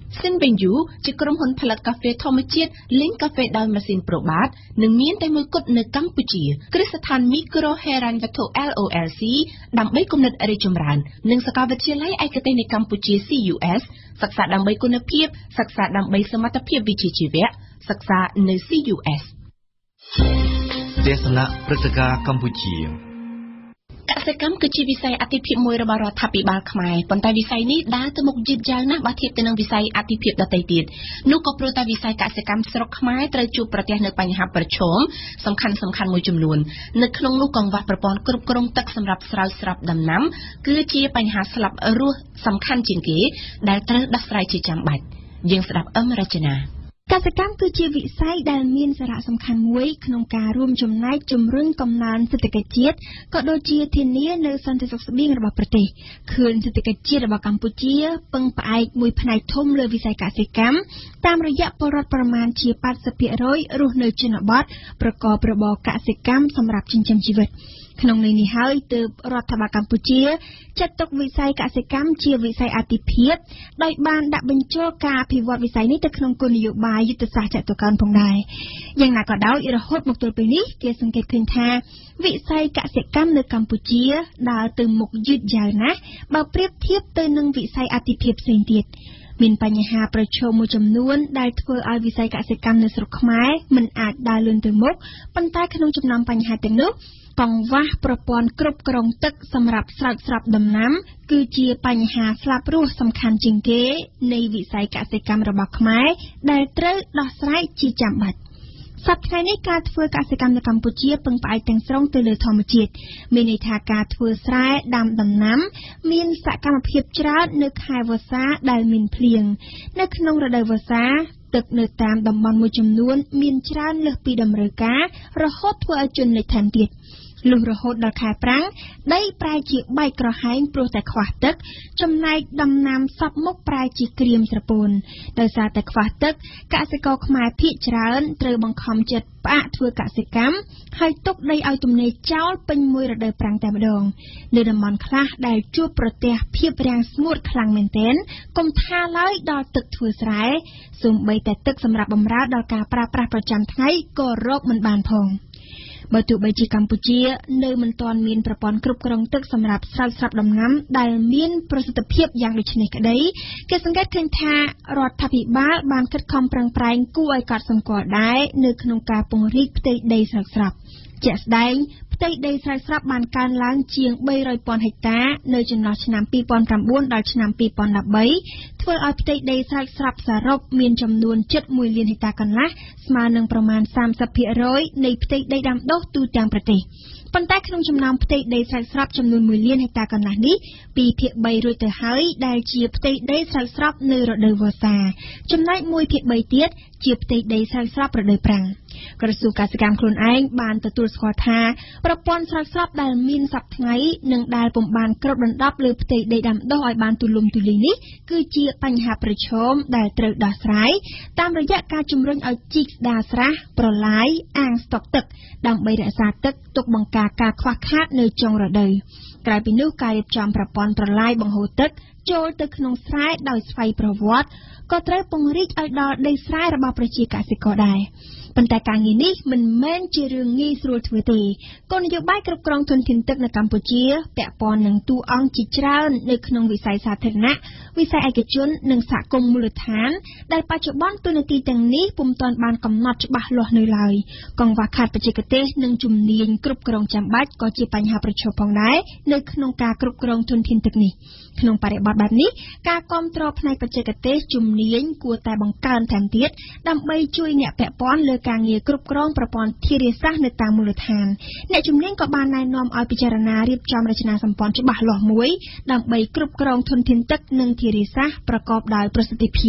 សិនបេងយូជាក្រុមហ៊ុនផលិតកាហ្វេធម្មជាតិលេងកាហ្វេដោយម៉ាស៊ីនប្រូបាតនិងមានតែមួយគត់នៅកម្ពុជាគ្រឹះស្ថានមីក្រូហេរ៉ាញ់វត្ថុ แอล โอ แอล ซี ដើម្បីគំនិតរីកចម្រើននិងសាកលវិទ្យាល័យឯកទេសនៃកម្ពុជា ซี ยู เอส សិក្សាដើម្បីគុណភាពសិក្សាដើម្បីសមត្ថភាពវិជ្ជាជីវៈសិក្សានៅ ซี ยู เอสទេសនាព្រឹត្តិការណ៍កម្ពុជាកសិកម្មគឺជាវិស័យអាទិភាពមួយរបស់រដ្ឋាភិបាលខ្មែរប៉ុន្តែវិស័យនេះដើរទៅមុខយឺតយ៉ាវណាស់បើធៀបទៅនឹងវិស័យអាទិភាពដទៃទៀតនោះក៏ព្រោះតែវិស័យកសិកម្មស្រុកខ្មែរត្រូវជួបប្រទះនូវបញ្ហាប្រឈមសំខាន់សំខាន់មួយចំនួននៅក្នុងនោះកង្វះប្រព័ន្ធគ្រប់គ្រងទឹកសម្រាប់ស្រោចស្រពដំណាំគឺជាបញ្ហាស្លាប់រស់សំខាន់ជាងគេដែលត្រូវដោះស្រាយជាចាំបាច់យើងស្ដាប់អឹមរចនាកសិកម្មគឺជាវិស័យដែលមានសារៈសំខាន់មួយក្នុងការរួមចំណែកជំរុញកំណើនសេដ្ឋកិច្ចជាតិក៏ដូចជាធានានូវសន្តិសុខស្បៀងរបស់ប្រទេសឃើញសេដ្ឋកិច្ចជាតិរបស់កម្ពុជាពឹងផ្អែកមួយផ្នែកធំលើវិស័យកសិកម្មតាមរយៈពលរដ្ឋប្រមាណជា แปดสิบเปอร์เซ็นต์ រស់នៅជនបទប្រកបរបរកសិកម្មសម្រាប់ចិញ្ចឹមជីវិតក្នុងន័យនេះហើយទើបរដ្ឋាភិបាលកម្ពុជាចាត់ទុកវិស័យកសិកម្មជាវិស័យអាទិភាពដោយបានដាក់បញ្ចូលការអភិវឌ្ឍវិស័យនេះទៅក្នុងគោលនយោបាយយុទ្ធសាស្ត្រចតុកោណផងដែរយ៉ាងណាក៏ដោយរហូតមកទល់ពេលនេះគេសង្កេតឃើញថាវិស័យកសិកម្មនៅកម្ពុជាដើរទៅមុខយឺតយ៉ាវណាស់បើប្រៀបធៀបទៅនឹងវិស័យអាទិភាពផ្សេងទៀតមានបញ្ហាប្រឈមមួយចំនួនដែលធ្វើឲ្យវិស័យកសិកម្មនៅស្រុកខ្មែរមិនអាចដើរលឿនទៅមុខប៉ុន្តែក្នុងចំណោមបញ្ហាទាំងនោះកង្វះប្រព័ន្ធគ្រប់គ្រងទឹកសម្រាប់ស្រោចស្រពដំណាំគឺជាបញ្ហាស្លាប់រស់សំខាន់ជាងគេនៃវិស័យកសិកម្មរបស់ខ្មែរដែលត្រូវដោះស្រាយជាចាំបាច់សប្តាហ៍នេះការធ្វើកសិកម្មនៅកម្ពុជាពឹងផ្អែកទាំងស្រុងទៅលើធម្មជាតិមានន័យថាការធ្វើស្រែដាំដំណាំមានសកម្មភាពច្រើននៅខែវស្សាដែលមានភ្លៀងនៅក្នុងរដូវវស្សាទឹកនៅតាមតំបន់មួយចំនួនមានច្រើនលើសពីតម្រូវការរហូតធ្វើឲ្យជន់លិចថែមទៀតលុះរហូតដល់ខែប្រាំងដីប្រែជាបែកក្រហែងព្រោះតែខ្វះទឹកចំណែកដំណាំសពមុខប្រែជាក្រៀមស្រពោនដោយសារតែខ្វះទឹកកសិករខ្មែរភាគច្រើនត្រូវបង្ខំចិត្តផ្អាកធ្វើកសិកម្មហើយទុកដីឲ្យទំនេរចោលពេញមួយរដូវប្រាំងតែម្ដងនៅតំបន់ខ្លះដែលជួបប្រទះភាពរាំងស្ងួតខ្លាំងមែនទែនកុំថាឡើយដល់ទឹកធ្វើស្រែសូម្បីតែទឹកសម្រាប់បម្រើដល់ការប្រើប្រាស់ប្រចាំថ្ងៃក៏រកមិនបានផងបើទោះបីជាកម្ពុជានៅមិនទាន់មានប្រព័ន្ធគ្រប់គ្រងទឹកសម្រាប់ស្រោចស្រពដំណាំដែលមានប្រសិទ្ធភាពយ៉ាងដូចនេះក្តីគេសង្កេតឃើញថារដ្ឋាភិបាលបានខិតខំប្រឹងប្រែងគួរឲ្យកត់សម្គាល់ដែរនៅក្នុងការពង្រីកផ្ទៃដីស្រោចស្រពជាក់ស្ដែងផ្ទៃដីស្រោចស្រពបានកើនឡើងជាងបីរយពាន់ហិកតានៅចន្លោះឆ្នាំពីរពាន់ប្រាំបួនដល់ឆ្នាំពីរពាន់ដប់បីធ្វើឲ្យផ្ទៃដីស្រោចស្រពសរុបមានចំនួនជិតមួយលានហិកតាកន្លះស្មើនឹងប្រមាណសាមសិបភាគរយនៃផ្ទៃដីដាំដុះទូទាំងប្រទេសប៉ុន្តែក្នុងចំណោមផ្ទៃដីស្រោចស្រពចំនួនមួយលានហិកតាកន្លះនេះពីរភាគបីរួចទៅហើយដែលជាផ្ទៃដីស្រោចស្រពនៅរដូវវស្សាចំណែកមួយភាគបីទៀតជាផ្ទៃដីស្រោចស្រពរដូវប្រាំងក្រសួងកសិកម្មខ្លួនឯងបានទទួលស្គាល់ថាប្រព័ន្ធស្រោចស្រពដែលមានសប្តាហ៍ថ្ងៃនិងដែលពុំបានគ្របដណ្ដប់លើផ្ទៃដីដាំដុះឲ្យបានទូលំទូលាយនេះគឺជាបញ្ហាប្រឈមដែលត្រូវដោះស្រាយតាមរយៈការជំរុញឲ្យជីកស្ដារស្រះប្រឡាយអាងស្តុកទឹកដើម្បីរក្សាទឹកទុកបង្ការការខ្វះខាតនៅចុងរដូវក្រៅពីនោះការរៀបចំប្រព័ន្ធប្រឡាយបង្ហូរទឹកចូលទៅក្នុងស្រែដោយស្វ័យប្រវត្តិក៏ត្រូវពង្រីកឲ្យដល់ដីស្រែរបស់ប្រជាកសិករដែរប៉ុន្តែការងារនេះមិនមែនជារឿងងាយស្រួលធ្វើទេគោលនយោបាយគ្រប់គ្រងធនធានទឹកនៅកម្ពុជាពាក់ព័ន្ធនឹងតួអង្គជាច្រើននៅក្នុងវិស័យសាធារណៈវិស័យឯកជននិងសហគមន៍មូលដ្ឋានដែលបច្ចុប្បន្នទូនាទីទាំងនេះពុំទាន់បានកំណត់ច្បាស់លាស់នៅឡើយកង្វះខាតបច្ចេកទេសនិងជំនាញគ្រប់គ្រងចាំបាច់ក៏ជាបញ្ហាប្រឈមផងដែរនៅក្នុងការគ្រប់គ្រងធនធានទឹកនេះក្នុងបរិបទបែបនេះការគាំទ្រផ្នែកបច្ចេកទេសជំនាញគួរតែបង្កើនថែមទៀតដើម្បីជួយអ្នកពាក់ព័ន្ធលើការងារគ្រប់គ្រងប្រព័ន្ធធារាសាស្ត្រនៅតាមមូលដ្ឋានអ្នកជំនាញក៏បានណែនាំឲ្យពិចារណារៀបចំរចនាសម្ព័ន្ធច្បាស់លាស់មួយដើម្បីគ្រប់គ្រងធនធានទឹកនិងធារាសាស្ត្រប្រកបដោយប្រសិទ្ធភាព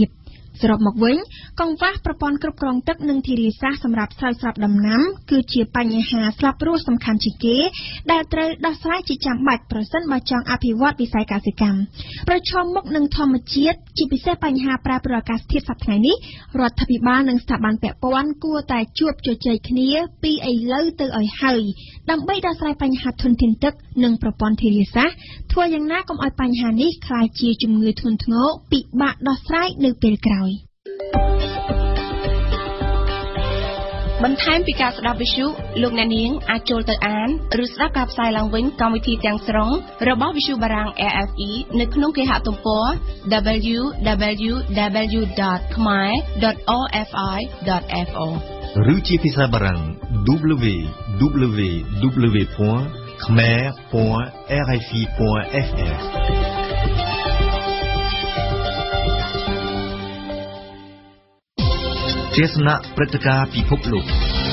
សរុបមកវិញកង្វះប្រព័ន្ធគ្រប់គ្រងទឹកនិងធារាសាស្ត្រសម្រាប់ស្រោចស្រពដំណាំគឺជាបញ្ហាស្លាប់រស់សំខាន់ជាងគេដែលត្រូវដោះស្រាយជាចាំបាច់ប្រសិនបើចង់អភិវឌ្ឍវិស័យកសិកម្មប្រឈមមុខនឹងធម្មជាតិជាពិសេសបញ្ហាប្រែប្រួលអាកាសធាតុសប្តាហ៍នេះរដ្ឋាភិបាលនិងស្ថាប័នពាក់ព័ន្ធគួរតែជួបជជែកគ្នាពីឥឡូវទៅឲ្យហើយដើម្បីដោះស្រាយបញ្ហាធនធានទឹកនិងប្រព័ន្ធធារាសាស្ត្រធ្វើយ៉ាងណាកុំឲ្យបញ្ហានេះក្លាយជាជំងឺធ្ងន់ធ្ងរពិបាកដោះស្រាយនៅពេលក្រោយបន្ថែមពីការស្ដាប់វិទ្យុលោកអ្នកនាងអាចចូលទៅអានឬស្ដាប់ការផ្សាយឡើងវិញកម្មវិធីទាំងស្រុងរបស់វិទ្យុបារាំង R F I នៅក្នុងគេហទំព័រ w w w dot khmer dot r f i dot f o ឬជាភាសាបារាំង w w w dot khmer dot r f i dot f rទេសនាព្រឹត្តិការណ៍ពិភពលោក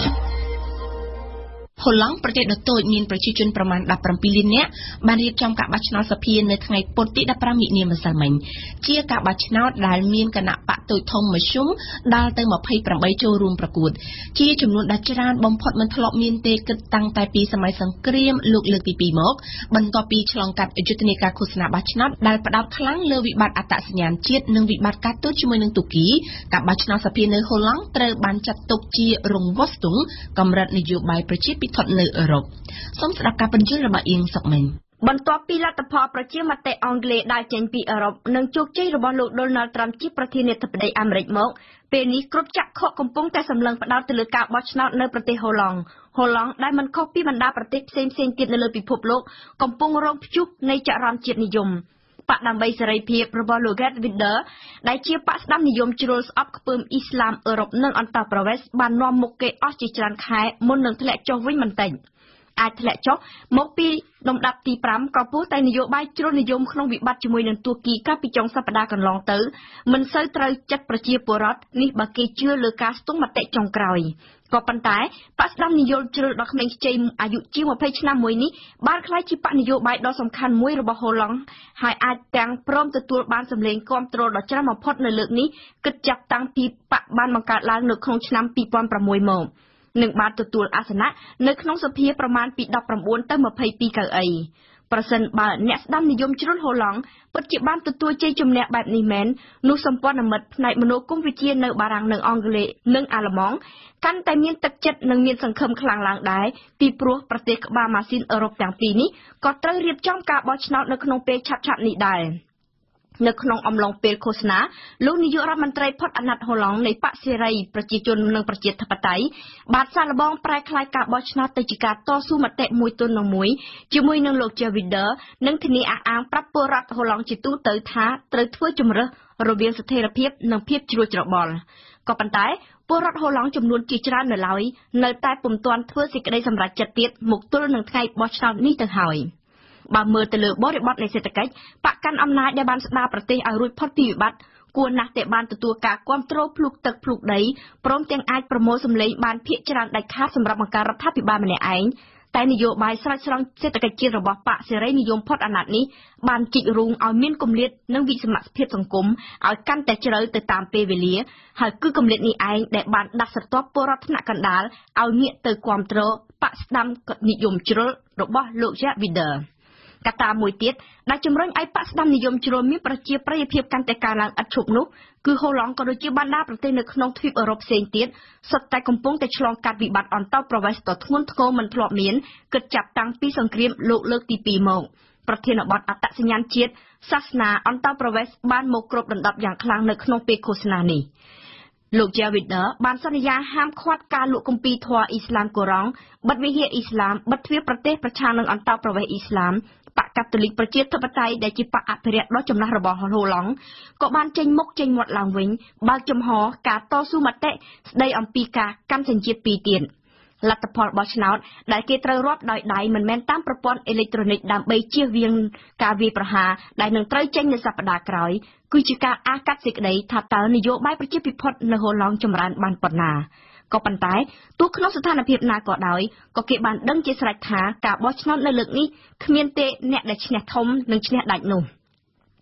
ហូឡង់ប្រទេសដ៏តូចមានប្រជាជនប្រមាណដប់ប្រាំពីរលាននាក់បានរៀបចំការបោះឆ្នោតសភានៅថ្ងៃពុធទីដប់ប្រាំមិនិនាម្សិលមិញជាការបោះឆ្នោតដែលមានគណៈបកតូចធំមធ្យមដល់ទៅម្ភៃប្រាំបីចូលរួមប្រកួតជាចំនួនដ៏ច្រើនបំផុតមិនធ្លាប់មានទេគិតតាំងតែពីសម័យសង្គ្រាមលោកលើកទីពីរមកបន្ទាប់ពីឆ្លងកាត់យុទ្ធនាការឃោសនាបោះឆ្នោតដែលផ្ដោតខ្លាំងលើវិបត្តិអត្តសញ្ញាណជាតិនិងវិបត្តិការទូតជាមួយនឹងទូគីការបោះឆ្នោតសភានៅហូឡង់ត្រូវបានចាត់ទុកជារង្វស្ទង់កម្រិតនយោបាយប្រជាពិធនៅអឺរ៉ុបសូមស្ដាប់ការបញ្យល់របស់អៀងសុកមិញបន្ទាប់ពីលទ្ធផលប្រជាមតិអង់គ្លេសដែលចេញពីអឺរ៉ុបនិងជោគជ័យរបស់លោក Donald Trump ជាប្រធានាធិបតីអាមេរិកមកពេលនេះគ្រប់ចក្រកំពុងតែសម្លឹងផ្ដោតទៅលើការបោះឆ្នោតនៅប្រទេសហូឡង់ហូឡង់ដែលមិនខុសពីបណ្ដាប្រទេសផ្សេងៗទៀតនៅលើពិភពលោកកំពុងរងព្យុះនៃចរន្តជាតិនិយមបកដើម្បីសេរីភាពរបស់លោក Geert Wilders ដែលជាបកស្ដាំនិយមជ្រុលស្អប់ខ្ពើមអ៊ីស្លាមអឺរ៉ុបនិងអន្តរប្រវេសន៍បាននាំមុខគេអស់ជាច្រើនខែមុននឹងធ្លាក់ចុះវិញបន្តិចអាចធ្លាក់ចុះមកពីលំដាប់ទីប្រាំក៏ពោលតែនយោបាយជ្រុលនិយមក្នុងវិបត្តិជាមួយនឹងទួរគីកាលពីចុងសប្តាហ៍កន្លងទៅមិនសូវត្រូវចិត្តប្រជាពលរដ្ឋនេះបើគេជឿលើការស្ទង់មតិចុងក្រោយក៏ប៉ុន្តែបកស្ដាំនយោបាយជ្រុលដ៏ក្មេងខ្ចីអាយុជាងម្ភៃឆ្នាំមួយនេះបានក្លាយជាបកនយោបាយដ៏សំខាន់មួយរបស់ហូឡង់ហើយអាចទាំងព្រមទទួលបានសម្លេងគាំទ្រដ៏ច្រើនបំផុតនៅលើកនេះគិតចាប់តាំងពីបកបានបង្កើតឡើងនៅក្នុងឆ្នាំពីរពាន់ប្រាំមួយមកនឹងបានទទួលអាសនៈនៅក្នុងសភាប្រមាណពីដប់ប្រាំបួនទៅម្ភៃពីរកៅអីប្រសិនបើអ្នកស្ដាំនិយមជ្រុលហូឡង់ពិតជាបានទទួលជ័យជំនះបែបនេះមែននោះសម្ព័ន្ធមិត្តផ្នែកមនោគមវិជ្ជានៅបារាំងនិងអង់គ្លេសនិងអាល្លឺម៉ង់កាន់តែមានទឹកចិត្តនិងមានសង្ឃឹមខ្លាំងឡើងដែរពីព្រោះប្រទេសក្បាលម៉ាស៊ីនអឺរ៉ុបទាំងពីរនេះក៏ត្រូវរៀបចំការបោះឆ្នោតនៅក្នុងពេលឆាប់ៗនេះដែរនៅក្នុងអំឡុងពេលឃោសនាលោកនាយករដ្ឋមន្ត្រីផុតអាណត្តិហូឡង់នៃបកសេរីប្រជាជននិងប្រជាធិបតេយ្យបានសាកល្បងប្រែក្លាយការបោះឆ្នោតទៅជាការតស៊ូមតិមួយទល់នឹងមួយជាមួយនឹងលោក Javider និងធានាអះអាងប្រាប់ពលរដ្ឋហូឡង់ជាទូទៅថាត្រូវធ្វើជំរើសរវាងស្ថិរភាពនិងភាពជ្រួលច្របល់ក៏ប៉ុន្តែពលរដ្ឋហូឡង់ចំនួនជាច្រើននៅឡើយនៅតែពុំទាន់ធ្វើសេចក្តីសម្រេចចិត្តទៀតមកទល់នឹងថ្ងៃបោះឆ្នោតនេះទៅហើយបើមើលទៅលើបរិបទនៃសេដ្ឋកិច្ចបកកាន់អំណាចដែលបានស្ដារប្រទេសឲ្យរួចផុតពីវិបត្តិគួរណាស់តែបានទទួលការគាំទ្រភ្លុកទឹកភ្លុកដីព្រមទាំងអាចប្រមូលសម្លេងបានភាគច្រើនដាច់ខាតសម្រាប់បង្ការរដ្ឋាភិបាលម្នាក់ឯងតែនយោបាយស្រោចស្រង់សេដ្ឋកិច្ចជាតិរបស់បកសេរីនិយមផុតអាណត្តិនេះបានជីករូងឲ្យមានគម្លាតនិងវិសមត្ថភាពសង្គមឲ្យកាន់តែជ្រៅទៅតាមពេលវេលាហើយគឺគម្លាតនេះឯងដែលបានដាស់ស្រទាប់ពលរដ្ឋថ្នាក់កណ្ដាលឲ្យងាកទៅគាំទ្របកស្ដាំនិយមជ្រុលរបស់លោក Javiderកត្តាមួយទៀតដែលជំរុញឲ្យបកស្ដាំនិយមជ្រុលមានប្រជាប្រិយភាពកាន់តែកើនឡើងឥតឈប់នោះគឺហូឡង់ក៏ដូចជាបណ្ដាប្រទេសនៅក្នុងទ្វីបអឺរ៉ុបផ្សេងទៀតសុទ្ធតែកំពុងតែឆ្លងកាត់វិបត្តិអន្តោប្រវេសន៍ដ៏ធ្ងន់ធ្ងរមិនធ្លាប់មានគិតចាប់តាំងពីសង្គ្រាមលោកលើកទីពីរមកប្រធានបទអត្តសញ្ញាណជាតិសាសនាអន្តោប្រវេសន៍បានមកគ្របដណ្ដប់យ៉ាងខ្លាំងនៅក្នុងពេលឃោសនានេះលោក Javider បានសន្យាហាមឃាត់ការលក់គម្ពីរធម៌អ៊ីស្លាមកូរ៉ង់បិទវិហារអ៊ីស្លាមបិទទ្វារប្រទេសប្រឆាំងនឹងអន្តោប្រវេសន៍អ៊ីស្លាមបកកាតូលិកប្រជាធិបតេយ្យដែលជាបកអភិរក្សដ៏ចំណាស់របស់ហូឡង់ក៏បានចេញមុខចេញមាត់ឡើងវិញបើកចំហការតស៊ូមតិស្ដីអំពីការកាន់សញ្ជាតិពីរទៀតលទ្ធផលបោះឆ្នោតដែលគេត្រូវរាប់ដោយដៃមិនមែនតាមប្រព័ន្ធអេឡិចត្រូនិកដើម្បីជៀសវាងការវាយប្រហារដែលនឹងត្រូវចេញនៅសប្តាហ៍ក្រោយគឺជាការអាកាត់សេចក្តីថាតើនយោបាយប្រជាពិភពនៅហូឡង់ចម្រើនបានប៉ុណ្ណាក៏ប៉ុន្តែទោះក្នុងស្ថានភាពណាក៏ដោយក៏គេបានដឹងជាស្រេចថាការបោះឆ្នោតនៅលើកនេះគ្មានទេអ្នកដែលឈ្នះធំនិងឈ្នះដាច់នោះ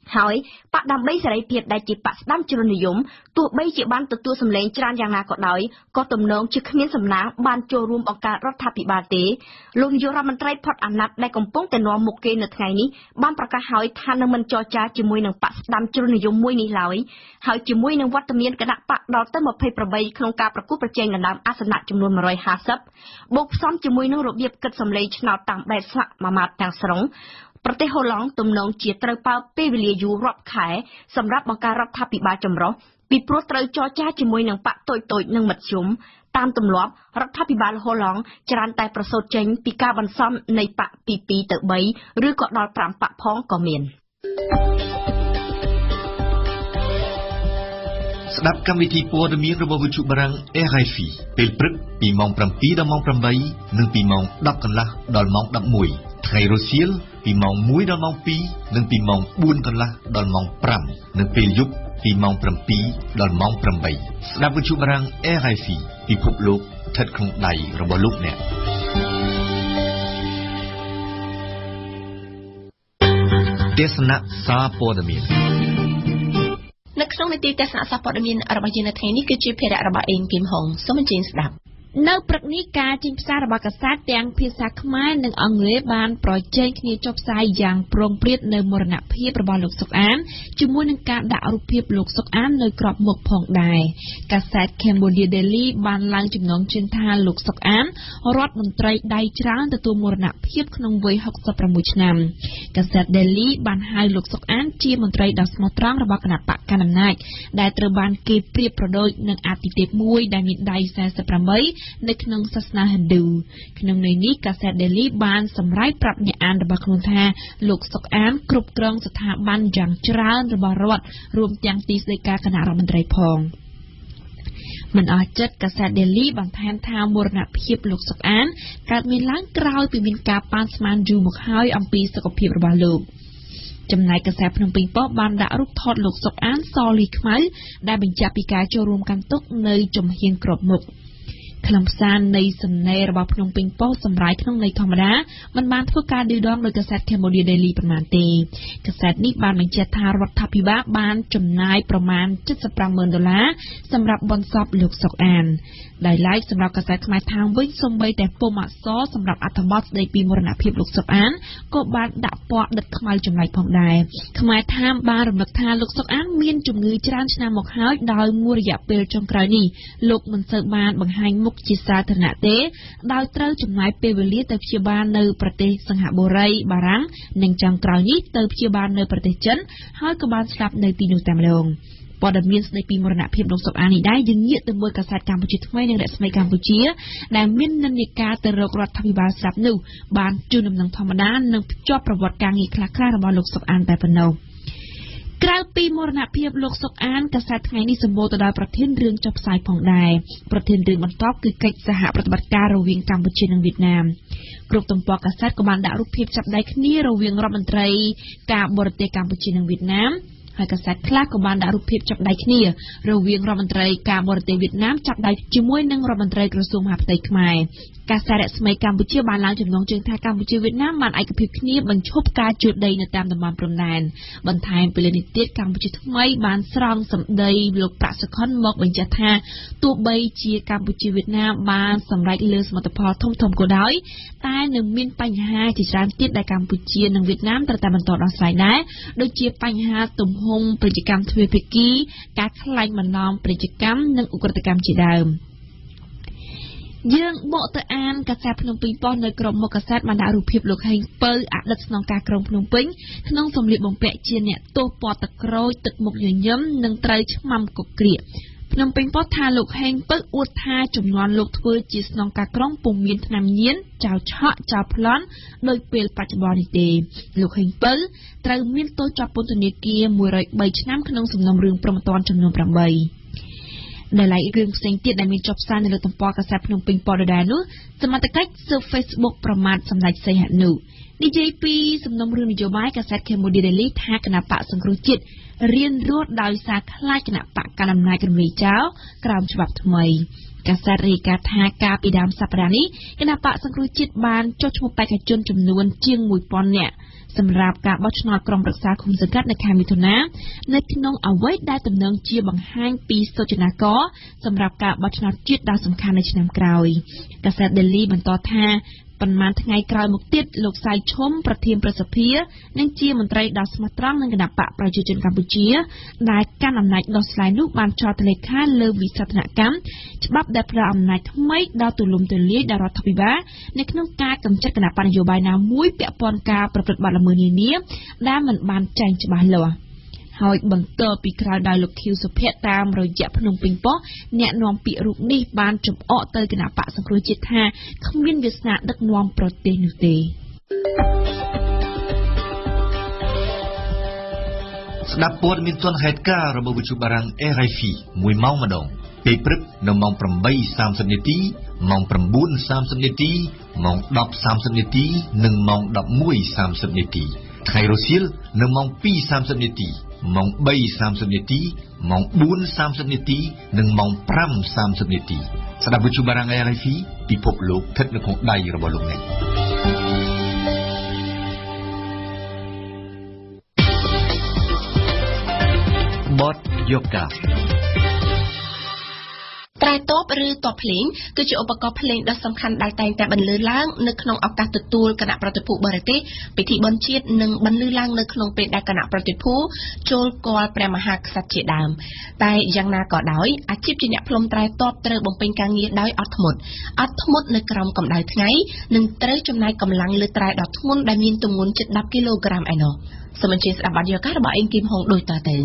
ហើយបកដើម្បីសេរីភាពដែលជាបកស្ដាំជ្រុលនិយមទោះបីជាបានទទួលសម្លេងច្រើនយ៉ាងណាក៏ដោយក៏ទំនងជាគ្មានសំណាងបានចូលរួមបង្កើតរដ្ឋាភិបាលទេលោកនាយករដ្ឋមន្ត្រីផុតអាណត្តិដែលកំពុងតែនាំមុខគេនៅថ្ងៃនេះបានប្រកាសហើយថានឹងមិនចរចាជាមួយនឹងបកស្ដាំជ្រុលនិយមមួយនេះឡើយហើយជាមួយនឹងវត្តមានគណៈបកដល់ទៅยี่สิบแปดក្នុងការប្រគល់ប្រជែងដណ្ដើមអាសនៈចំនួនone hundred fiftyបូកផ្សំជាមួយនឹងរបៀបគិតសម្លេងឆ្នោតតាមបែបស្លាកមួយម៉ាត់ទាំងស្រុងប្រទេសហូឡង់ទំនងជាត្រូវបើកពេលវេលាយូររាប់ខែសម្រាប់បង្កើតរដ្ឋាភិបាលចម្រុះពីព្រោះត្រូវចរចាជាមួយនឹងបកតូចតូចនិងមធ្យមតាមទម្លាប់រដ្ឋាភិបាលហូឡង់ច្រើនតែប្រសូតចេញពីការបន្សំនៃបកពីtwoទៅthreeឬក៏ដល់fiveបកផងក៏មានស្ដាប់កម្មវិធីព័ត៌មានរបស់វិទ្យុបារាំង R F I ពេលព្រឹកពីម៉ោងsevenដល់ម៉ោងeightនិងពីម៉ោងtenកន្លះដល់ម៉ោងelevenថ្ងៃរសៀលពីម៉ោងoneដល់ម៉ោងtwoនិងពីម៉ោងfourកន្លះដល់ម៉ោងfiveនិងពេលយប់ពីម៉ោងsevenដល់ម៉ោងeightស្ដាប់វិទ្យុបារាំង R F I ពិភពលោកស្ថិតក្នុងដៃរបស់លោកអ្នកទេសនាសារព័ត៌មាននៅក្នុងនីតិទេសនាសារព័ត៌មានរបស់យើងនៅថ្ងៃនេះគឺជាភារៈរបស់អេងគឹមហុងសូមអញ្ជើញស្ដាប់នៅព្រឹកនេះការចេញផ្សាយរបស់កាសែតទាំងភាសាខ្មែរនិងអង់គ្លេសបានប្រជែងគ្នាចុះផ្សាយយ៉ាងប្រងព្រាតនៅមរណភាពរបស់លោកសុកអានជាមួយនឹងការដាក់រូបភាពលោកសុកអាននៅក្របមុខផងដែរកាសែត Cambodia Daily បានឡើងចំណងជើងថាលោកសុកអានរដ្ឋមន្ត្រីដៃច្រើនទទួលមរណភាពក្នុងវ័យsixty-sixឆ្នាំកាសែត Daily បានហៅលោកសុកអានជាមន្ត្រីដ៏ស្មោះត្រង់របស់គណៈបកកណ្ដាលអំណាចដែលត្រូវបានគេប្រៀបប្រដូចនឹងអាទិទេពមួយដែលមានដៃforty-eightនៅក្នុងសាសនាហិណ្ឌូក្នុងន័យនេះកាសែត Daily បានសម្រេចប្រាប់អ្នកអានរបស់ខ្លួនថាលោកសុកអានគ្រប់គ្រងស្ថាប័នយ៉ាងច្រើនរបស់រដ្ឋរួមទាំងទីស្តីការគណៈរដ្ឋមន្ត្រីផងមិនអស់ចិត្តកាសែត Daily បន្ថែមថាមរណភាពលោកសុកអានកើតមានឡើងក្រោយពីមានការប៉ាន់ស្មានយូរមកហើយអំពីសុខភាពរបស់លោកចំណែកកាសែតភ្នំពេញប៉ុស្តិ៍បានដាក់រូបថតលោកសុកអានសលីខ្មៅដែលបញ្ជាក់ពីការចូលរួមកាន់ទុកនៅចំហៀងក្របមុខខ្លឹមសារនៃសំណេររបស់ភ្នំពេញប៉ុស្តិ៍សម្រាប់ក្នុងន័យធម្មតាមិនបានធ្វើការឌឺដងដោយកាសែត Cambodia Daily ប៉ុន្មានទេកាសែតនេះបានបញ្ជាក់ថារដ្ឋាភិបាលបានចំណាយប្រមាណseventy-five thousandដុល្លារសម្រាប់បន្សពលោកសុកអានដោយឡែកសម្រាប់កាសែតខ្មែរថាងវិញសូម្បីតែពុម្ពអក្សរសម្រាប់អត្ថបទស្ដីពីមរណភាពលោកសុកអានក៏បានដាក់ពណ៌ដិតខ្មៅចម្លែកផងដែរខ្មែរថាងបានរំលឹកថាលោកសុកអានមានជំងឺច្រើនឆ្នាំមកហើយដោយមួយរយៈពេលចុងក្រោយនេះលោកមិនសូវបានបង្ហាញមុខជាសាធារណៈទេដោយត្រូវចំណាយពេលវេលាទៅព្យាបាលនៅប្រទេសសិង្ហបុរីបារាំងនិងចុងក្រោយនេះទៅព្យាបាលនៅប្រទេសចិនហើយក៏បានស្លាប់នៅទីនោះតែម្ដងព័ត៌មានស្ដីពីមរណភាពលោកសុកអាននេះដែរយើងងាកទៅមើលកាសែតកម្ពុជាថ្មីនិងរស្មីកម្ពុជាដែលមាននិន្នាការទៅរករដ្ឋាភិបាលស្រាប់នោះបានជូនដំណឹងធម្មតានិងភ្ជាប់ប្រវត្តិការងារខ្លះៗរបស់លោកសុកអានតែប៉ុណ្ណោះក្រៅពីមរណភាពលោកសុកអានកាសែតថ្ងៃនេះសម្បូរទៅដោយប្រធានរឿងចុះផ្សាយផងដែរប្រធានរឿងបន្តគឺកិច្ចសហប្រតិបត្តិការរវាងកម្ពុជានិងវៀតណាមគ្រប់ទំព័រកាសែតក៏បានដាក់រូបភាពចាប់ដៃគ្នារវាងរដ្ឋមន្ត្រីការបរទេសកម្ពុជានិងវៀតណាមហើយកាសែតខ្លះក៏បានដាក់រូបភាពចាប់ដៃគ្នារវាងរដ្ឋមន្ត្រីការបរទេសវៀតណាមចាប់ដៃជាមួយនឹងរដ្ឋមន្ត្រីក្រសួងមហាផ្ទៃខ្មែរកាសែតរស្មីកម្ពុជាបានឡើងចំណងជើងថាកម្ពុជាវៀតណាមបានឯកភាពគ្នាបញ្ឈប់ការជួលដីនៅតាមតំបន់ព្រំដែនបន្ថែមពីលើនេះទៀតកម្ពុជាថ្មីបានស្រង់សម្ដីលោកប្រាក់សុខុនមកបញ្ជាក់ថាទោះបីជាកម្ពុជាវៀតណាមបានសម្រេចលើសមិទ្ធផលធំធំក៏ដោយតែនៅមានបញ្ហាជាច្រើនទៀតដែលកម្ពុជានិងវៀតណាមត្រូវតែបន្តដោះស្រាយដែរដូចជាបញ្ហាទំហំពាណិជ្ជកម្មទ្វេភាគីការខ្លែងបន្លំពាណិជ្ជកម្មនិងឧក្រិដ្ឋកម្មជាដើមយើងបកទៅអានកាសែតភ្នំពេញប៉ុស្តិ៍នៅក្រុមមុខកាសែតបានដាក់រូបភាពលោកហេងពៅអតីតស្នងការក្រុងភ្នំពេញក្នុងសម្លៀកបំពាក់ជាអ្នកទោសពណ៌ទឹកក្រូចទឹកមុខញញឹមនិងត្រូវឆ្មាំកុកក្រៀកភ្នំពេញប៉ុស្តិ៍ថាលោកហេងពៅអួតថាចំនួនលោកធ្វើជាស្នងការក្រុងពុំមានថ្នាំញៀនចោលឆក់ចោលប្លន់ដោយពេលបច្ចុប្បន្ននេះទេលោកហេងពៅត្រូវមានទោសជាប់ពន្ធនាគារone hundred threeឆ្នាំក្នុងសំណុំរឿងព្រហ្មទណ្ឌចំនួនeightដែលឡែករឿងផ្សេងទៀតដែលមានចុះផ្សាយនៅលើទំព័រកាសែតភ្នំពេញប៉ុស្តិ៍ដែរនោះសមត្ថកិច្ចស៊ើប Facebook ប្រមាថសម្ដេចសីហនុនិយាយពីសំណុំរឿងនយោបាយកាសែត Cambodia Daily ថាគណៈបកសង្គ្រោះជាតិរៀនរត់ដោយសារខ្លាចគណៈបកកណ្ដាលអំណាចរំលាយចោលក្រោមច្បាប់ថ្មីកាសែតរាយការណ៍ថាការពីដើមសប្តាហ៍នេះគណៈបកសង្គ្រោះជាតិបានចុះឈ្មោះបេក្ខជនចំនួនជាងមួយពាន់នាក់សម្រាប់ការបោះឆ្នោតក្រុមប្រឹក្សាឃុំសង្កាត់នៅខែមិថុនានៅក្នុងអ្វីដែលទំនងជាបង្ហាញពីសូចនាករសម្រាប់ការបោះឆ្នោតជាតិដ៏សំខាន់នៅឆ្នាំក្រោយកាសែត Daily បន្តថាប៉ុន្មានថ្ងៃក្រោយមកទៀតលោកសៃឈុំប្រធានប្រសិទ្ធិនឹងជាមន្ត្រីដ៏ស្មោះត្រង់នឹងគណៈបកប្រជាជនកម្ពុជាដែលកាន់អំណាចដោះស្រាយនោះបានចោទលេខាលើវិសោធនកម្មច្បាប់ដែលផ្ដល់អំណាចថ្មីដល់ទូលំទូលាយដល់រដ្ឋាភិបាលនៅក្នុងការកម្ចាត់គណៈបកនយោបាយណាមួយពាក់ព័ន្ធការប្រព្រឹត្តបទល្មើសនានាដែលមិនបានចែងច្បាស់លាស់ហើយបន្តពីក្រោយដោយលោកខៀវសុភ័ក្រតាមរយៈភ្នំពេញប៉ុស្តិ៍អ្នកនាំពាក្យរូបនេះបានចំអកទៅគណៈបកសង្គ្រោះជាតិថាគ្មានវាសនាដឹកនាំប្រទេសនោះទេស្ដាប់ព័ត៌មានទាន់ហេតុការណ៍របស់វិទ្យុបារាំង R F I មួយម៉ោងម្ដងពេលព្រឹកនៅម៉ោង ប្រាំបីសាមសិប នាទីម៉ោង ប្រាំបួនសាមសិប នាទីម៉ោង ដប់សាមសិប នាទីនិងម៉ោង ដប់មួយសាមសិប នាទីថ្ងៃរសៀលនៅម៉ោង ពីរសាមសិប នាទីម៉ោង បីសាមសិប នាទីម៉ោង បួនសាមសិប នាទីនិងម៉ោង ប្រាំសាមសិប នាទីស្ដាប់វិទ្យុបារាំង R F I ពិភពលោកស្ថិតនៅក្នុងដៃរបស់លោកអ្នកបទយូកាត្រែតបឬតបភ្លេងគឺជាឧបករណ៍ភ្លេងដ៏សំខាន់ដែលតែងតែបន្លឺឡើងនៅក្នុងឱកាសទទួលគណៈប្រតិភូបរទេសពិធីបុណ្យជាតិនិងបន្លឺឡើងនៅក្នុងពេលដែលគណៈប្រតិភូចូលគាល់ព្រះមហាក្សត្រជាដើមតែយ៉ាងណាក៏ដោយអាជីពជាអ្នកផ្លុំត្រែតបត្រូវបំពេញការងារដោយអត់ធ្មត់អត់ធ្មត់នៅក្រោមកម្ដៅថ្ងៃនិងត្រូវចំណាយកម្លាំងលើត្រែដ៏ធ្ងន់ដែលមានទម្ងន់ជិតដប់គីឡូក្រាមឯណោះសូមអញ្ជើញស្ដាប់បទយូហ្គារបស់អេងគីមហុងដូចតទៅ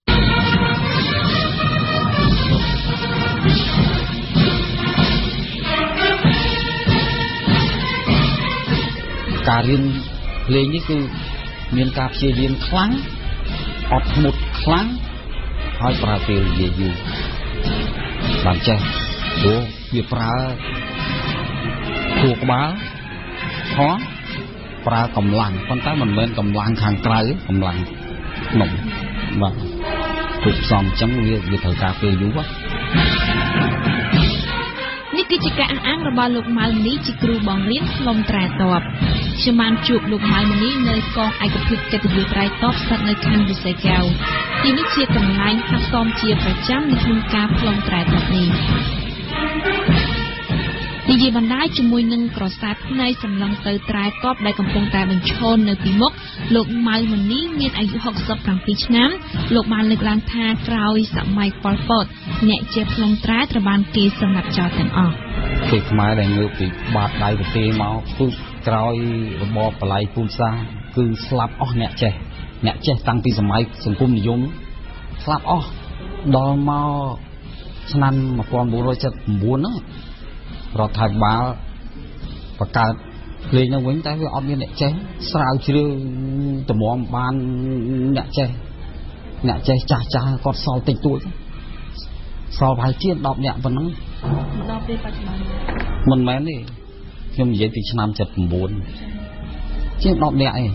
ការរៀនភ្លេងនេះគឺមានការព្យាយាមខ្លាំងអត់ធ្មត់ខ្លាំងហើយប្រើពេលវេលាយូរបានចេះព្រោះវាប្រើខួរក្បាលផងប្រើកម្លាំងប៉ុន្តែមិនមែនកម្លាំងខាងក្រៅកម្លាំងក្នុងបាទគប់ផ្សំអញ្ចឹងវាវាត្រូវការពេលយូរនេះគឺជាការអះអាងរបស់លោកម៉ៅនីជាគ្រូបង្រៀនផ្លុំត្រែតបខ្ញុំបានជួបលោកម៉ៅនីនៅកងឯកភាពកិត្តិយសត្រែតបស្ថិតនៅខណ្ឌវិស័យកែវទីនេះជាកន្លែងហាត់សមជាប្រចាំនៅក្នុងការផ្លុំត្រែតបនេះនិយាយបណ្ដាយជាមួយនឹងក្រសែភ្នែកសម្លឹងទៅត្រែតបដែលកំពុងតែបញ្ឈរនៅពីមុខលោកម៉ៅមនីមានអាយុហុកសិបប្រាំពីរឆ្នាំលោកបានលើកឡើងថាក្រោយសម័យប៉ុលពតអ្នកជាផ្លុំត្រែត្រូវបានគេសម្លាប់ចោលទាំងអស់គេខ្មែរដែលងើបពីបាតដៃប្រទេសមកគឺក្រោយរបបបល័យពូជសាសន៍គឺស្លាប់អស់អ្នកចេះអ្នកចេះតាំងពីសម័យសង្គមនិយមស្លាប់អស់ដល់មកឆ្នាំmột nghìn bốn trăm七mươi chínហ្នឹងរដ្ឋាភិបាលបង្កើតភ្លេងនៅវិញតែវាអត់មានអ្នកចេះស្រាវជ្រាវតម្រាំបានអ្នកចេះអ្នកចេះចាស់ចាស់គាត់សល់តិចតួចសល់ប្រហែលជាដប់អ្នកប៉ុណ្ណឹងដល់ពេលបច្ចុប្បន្នមិនមែនទេខ្ញុំនិយាយពីឆ្នាំเจ็ดสิบเก้าជាងដប់អ្នកឯង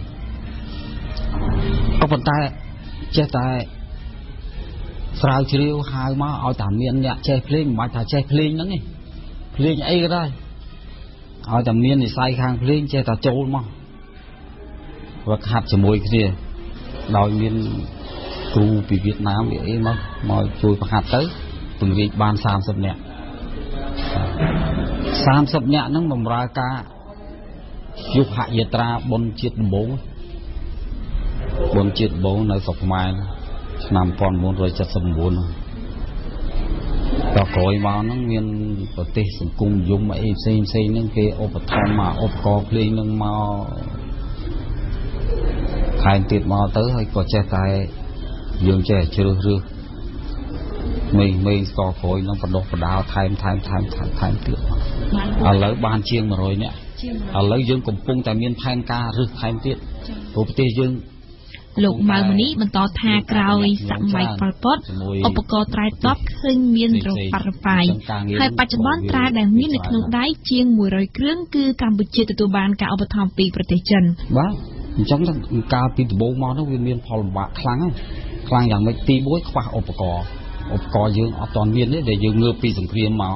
ក៏ប៉ុន្តែចេះតែស្រាវជ្រាវហៅមកឲ្យតែមានអ្នកចេះភ្លេងមិនបាច់ថាចេះភ្លេងហ្នឹងទេភ្លេងអីក៏ដែរឲ្យតែមាននិស័យខាងភ្លេងចេះតែចូលមកវឹកហាត់ជាមួយគ្នាដោយមានគ្រូពីវៀតណាមវាអីមកមកជួយបង្ហាត់ទៅពង្រីកបានសាមសិបនាក់សាមសិបនាក់ហ្នឹងបម្រើការយុហយាត្រាបុណ្យជាតិដំបូងបុណ្យជាតិដំបូងនៅស្រុកខ្មែរឆ្នាំmột nghìn bốn trăm七mươi chínដល់ក្រោយមកហ្នឹងមានប្រទេសសង្គមនិយមអីផ្សេងផ្សេងហ្នឹងគេឧបត្ថម្ភមកឧបករណ៍ភ្លេងហ្នឹងមកថែមទៀតមកទៅហើយក៏ចេះតែយើងចេះជ្រើសរើសមេមេស្កក្រោយហ្នឹងបណ្ដុះបណ្ដាលថែមថែមថែមថែមថែមទៀតឥឡូវបានជាងmột trămនាក់ឥឡូវយើងកំពុងតែមានផែនការរើសថែមទៀតព្រោះប្រទេសយើងលោកម៉ៅមនីបន្តថាក្រោយសម័យប៉ុលពតឧបករណ៍ត្រែតបឃើញមានរបាត់របាយហើយបច្ចុប្បន្នត្រែដែលមាននៅក្នុងដៃជាងមួយរយគ្រឿងគឺកម្ពុជាទទួលបានការឧបត្ថម្ភពីប្រទេសចិនបាទអញ្ចឹងកាលពីដំបូងមកនោះវាមានផលលំបាកខ្លាំងហើយខ្លាំងយ៉ាងម៉េចទីមួយខ្វះឧបករណ៍ឧបករណ៍យើងអត់ទាន់មានទេដែលយើងងើបពីសង្គ្រាមមក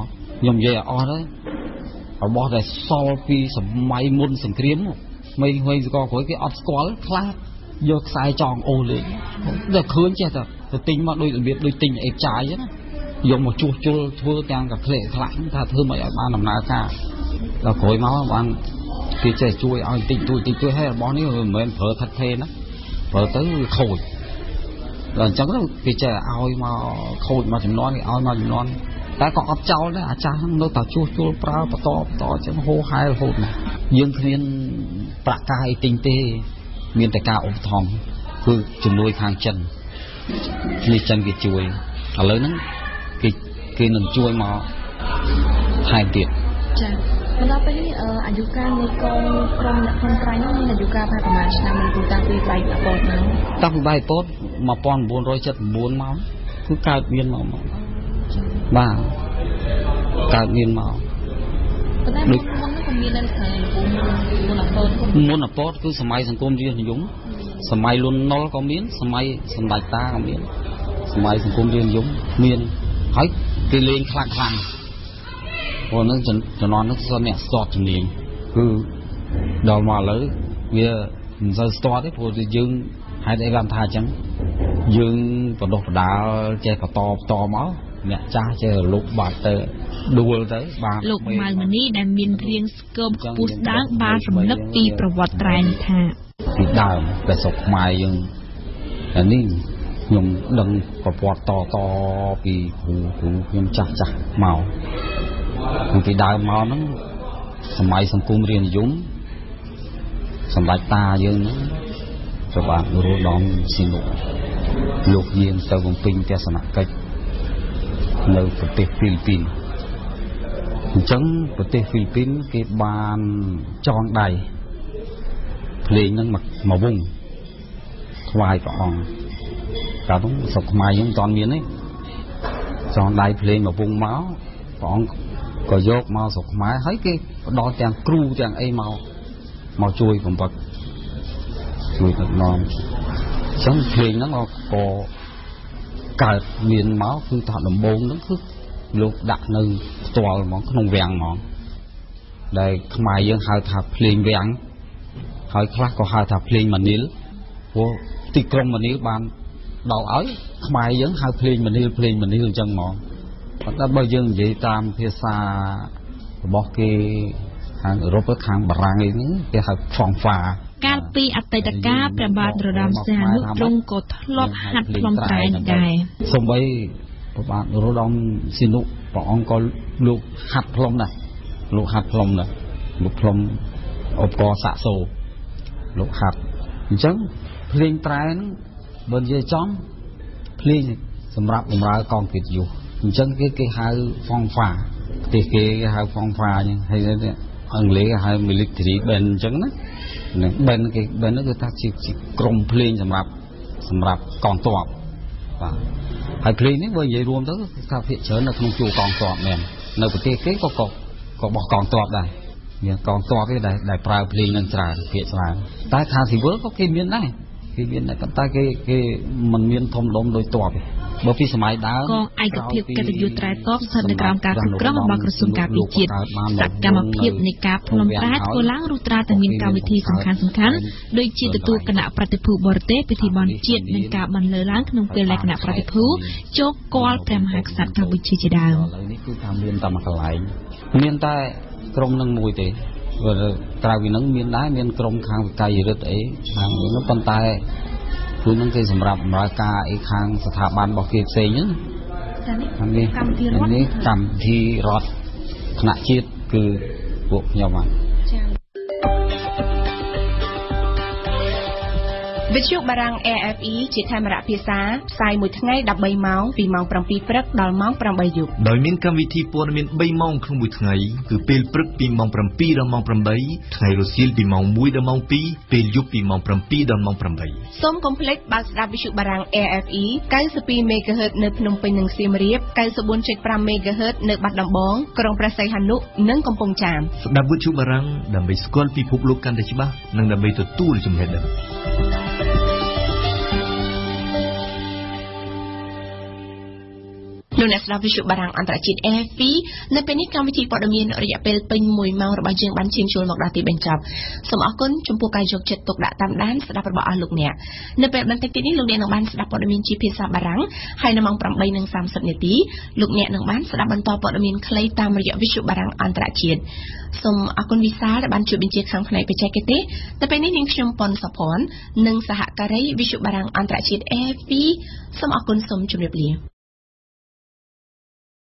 ខ្ញុំនិយាយអស់ហើយរបស់ដែលសល់ពីសម័យមុនសង្គ្រាមមិនហួយស្គាល់គ្រួយគេអត់ស្គាល់ខ្លះយកខ្សែចងអូលេងតែឃើញចេះតែទៅទិញមកដូចរបៀបដូចទិញអេចាយហ្នឹងណាយកមកជួសជុលធ្វើទាំងកាក្លែកខ្លាក់ថាធ្វើមិនឲ្យបានដំណើរការដល់ក្រោយមកបានគេចេះជួយឲ្យតិចតួចតិចតួចហើយរបស់នេះមិនមែនប្រើថិតថេរណាប្រើទៅវាខូចដល់អញ្ចឹងគេចេះឲ្យមកខូចមកចំនួនគេឲ្យមកចំនួនតែក៏អត់ចោលដែរអាចារ្យនៅតែជួសជុលប្រើបន្តបន្តអញ្ចឹងហូរហែរហូតណាយើងគ្មានប្រាក់កាយទិញទេមានតែការឧបត្ថម្ភគឺជំនួយខាងចិននេះចិនគេជួយឥឡូវហ្នឹងគេគេនឹងជួយមកថែមទៀតចា៎មកដល់ពេលនេះអាយុកាលនៃកងក្រុមអ្នកខ្លួនក្រៃនោះមានអាយុកាលប្រហែលឆ្នាំមិនតាំងពីបាយពតមកតាំងពីបាយពតnineteen seventy-nineមកគឺកើតមានមកមកបាទកើតមានមកប៉ុន្តែមុនមុននោះក៏មាននៅខាងមុនអពតមុនអពតគឺសម័យសង្គមរាស្ត្រនិយមសម័យលន់ណុលក៏មានសម័យសម្ដេចតាក៏មានសម័យសង្គមរាស្ត្រនិយមមានហើយគេលេងខ្លាំងខ្លាំងព្រោះនឹងជំនាន់នោះគឺអ្នកស្ទាត់ជំនាញគឺដល់មកឥឡូវវាមិនសូវស្ទាត់ទេព្រោះយើងហេតុអីបានថាអញ្ចឹងយើងបដោះបដាលចេះបន្តបន្តមកអ្នកចាស់ចេះលុបបាត់ទៅដួលទៅបានលោកម៉ៅមនីដែលមានរាងស្គមខ្ពស់ស្ដើងបានរំលឹកពីប្រវត្តិត្រែនេះថាពីដើមតែស្រុកខ្មែរយើងអានេះខ្ញុំដឹងប្រវត្តិតតពីគ្រូគ្រូខ្ញុំចាស់ចាស់មកពីដើមមកហ្នឹងសម័យសង្គមរាស្ត្រនិយមសម្ដេចតាយើងហ្នឹងព្រះបាទនរោត្តមស៊ីនុលោកយាងទៅបំពេញទស្សនកិច្ចនៅប្រទេសហ្វីលីពីនអញ្ចឹងប្រទេសហ្វីលីពីនគេបានចងដៃភ្លេងហ្នឹងមកមកវងថ្វាយព្រះអង្គកាលនោះស្រុកខ្មែរយើងមិនទាន់មានទេចងដៃភ្លេងមកវងមកព្រះអង្គក៏យកមកស្រុកខ្មែរហើយគេផ្ដល់ទាំងគ្រូទាំងអីមកមកជួយបំផឹកជួយដឹកនាំអញ្ចឹងភ្លេងហ្នឹងក៏កើតមានមកគឺថាដំបូងហ្នឹងគឺលោកដាក់នៅផ្ទាល់ហ្មងក្នុងវាំងហ្មងដែលខ្មែរយើងហៅថាភ្លេងវាំងហើយខ្លះក៏ហៅថាភ្លេងម៉ានីលព្រោះទីក្រុងម៉ានីលបានដល់ឲ្យខ្មែរយើងហៅភ្លេងម៉ានីលភ្លេងម៉ានីលអញ្ចឹងហ្មងប៉ុន្តែបើយើងនិយាយតាមភាសារបស់គេខាងអឺរ៉ុបខាងបារាំងអីហ្នឹងគេហៅហ្វងហ្វាកាលពីអតីតកាលព្រះបាទនរោត្តមសីហនុទ្រង់ក៏ធ្លាប់ហាត់ផ្លុំត្រែងដែរសូម្បីព្រះបាទនរោត្តមស៊ីនុព្រះអង្គក៏លោកហាត់ផ្លុំដែរលោកហាត់ផ្លុំដែរលោកផ្លុំឧបករណ៍សាក់សូលោកហាត់អញ្ចឹងភ្លេងត្រែងបើនិយាយចំភ្លេងសម្រាប់បម្រើកងកិត្តិយសអញ្ចឹងគេគេហៅហ្វងហ្វាប្រទេសគេគេហៅហ្វងហ្វាអញ្ចឹងហើយអង់គ្លេសគេហៅ military band អញ្ចឹងណានឹង band គេ band នោះគឺថាជាក្រុមភ្លេងសម្រាប់សម្រាប់កងទ័ពបាទហើយភ្លេងនេះបើនិយាយរួមទៅគឺថាភាគច្រើននៅក្នុងជួរកងទ័ពមែននៅប្រទេសគេក៏ក៏ក៏បោះកងទ័ពដែរមានកងទ័ពគេដែលដែលប្រើភ្លេងនឹងច្រើនភាគច្រើនតែខាងស៊ីវិលក៏គេមានដែរគេមានដែរប៉ុន្តែគេគេមិនមានធំដុំដូចទ័ពទេបើពីសម័យដើមកងឯកភាពកិត្តិយសត្រែតបស្ថិតនៅក្រោមការគ្រប់គ្រងរបស់ក្រសួងការពារជាតិសកម្មភាពនៃការផ្លុំត្រែធ្វើឡើងរុះត្រាតែមានកម្មវិធីសំខាន់សំខាន់ដូចជាទទួលគណៈប្រតិភូបរទេសពិធីបុណ្យជាតិនិងការបន្លឺឡើងក្នុងពេលលក្ខណៈប្រតិភូចូលគាល់ព្រះមហាក្សត្រកម្ពុជាជាដើមឥឡូវនេះគឺថាមានតែមួយកន្លែងមានតែក្រុមនឹងមួយទេក្រៅពីនឹងមានដែរមានក្រុមខាងវិក័យរិទ្ធអីខាងនោះប៉ុន្តែគឺនឹងគេសម្រាប់បម្រើការអីខាងស្ថាប័នរបស់គេផ្សេងហ្នឹងចានេះកម្មវិធីរដ្ឋនេះកម្មវិធីរដ្ឋថ្នាក់ជាតិគឺពួកខ្ញុំហ្នឹងចាវិទ្យុបារាំង R F I ជាកាមេរ៉ាភាសាផ្សាយមួយថ្ងៃ13ម៉ោងពីម៉ោង7ព្រឹកដល់ម៉ោង8យប់ដោយមានកម្មវិធីព័ត៌មាន3ម៉ោងក្នុងមួយថ្ងៃគឺពេលព្រឹកពីម៉ោង7ដល់ម៉ោង8ថ្ងៃរសៀលពីម៉ោង1ដល់ម៉ោង2ពេលយប់ពីម៉ោង7ដល់ម៉ោង8 សូមកុំភ្លេចបើកស្ដាប់វិទ្យុបារាំង R F I 92 មេហ្គាហឺត នៅភ្នំពេញនិងសៀមរាប 94.5 មេហ្គាហឺត នៅបាត់ដំបងក្រុងព្រះសីហនុនិងកំពង់ចាមស្ដាប់វិទ្យុបារាំងដើម្បីស្គាល់ពិភពលោកកាន់តែច្បាស់និងដើម្បីទទួលចំណេះដឹងលោកអ្នកស្ដាប់វិទ្យុបារាំងអន្តរជាតិ R F I នៅពេលនេះកម្មវិធីព័ត៌មានរយៈពេលពេញមួយម៉ោងរបស់យើងបានឈានចូលមកដល់ទីបញ្ចប់សូមអរគុណចំពោះការយកចិត្តទុកដាក់តាមដានស្ដាប់របស់អស់លោកអ្នកនៅពេលបន្តិចទៀតនេះលោកអ្នកនឹងបានស្ដាប់ព័ត៌មានជាភាសាបារាំងហើយនៅម៉ោង ប្រាំបីនិងសាមសិប នាទីលោកអ្នកនឹងបានស្ដាប់បន្តព័ត៌មានខ្លីតាមរយៈវិទ្យុបារាំងអន្តរជាតិសូមអរគុណវិសាលដែលបានជួយបញ្ជាខាងផ្នែកបច្ចេកទេសតែពេលនេះនាងខ្ញុំប៉ុនសុភ័ណ្ឌនិងសហការីវិទ្យុបារាំងអន្តរជាតិ R F I សូមអរគុណសូមជម្រាបលា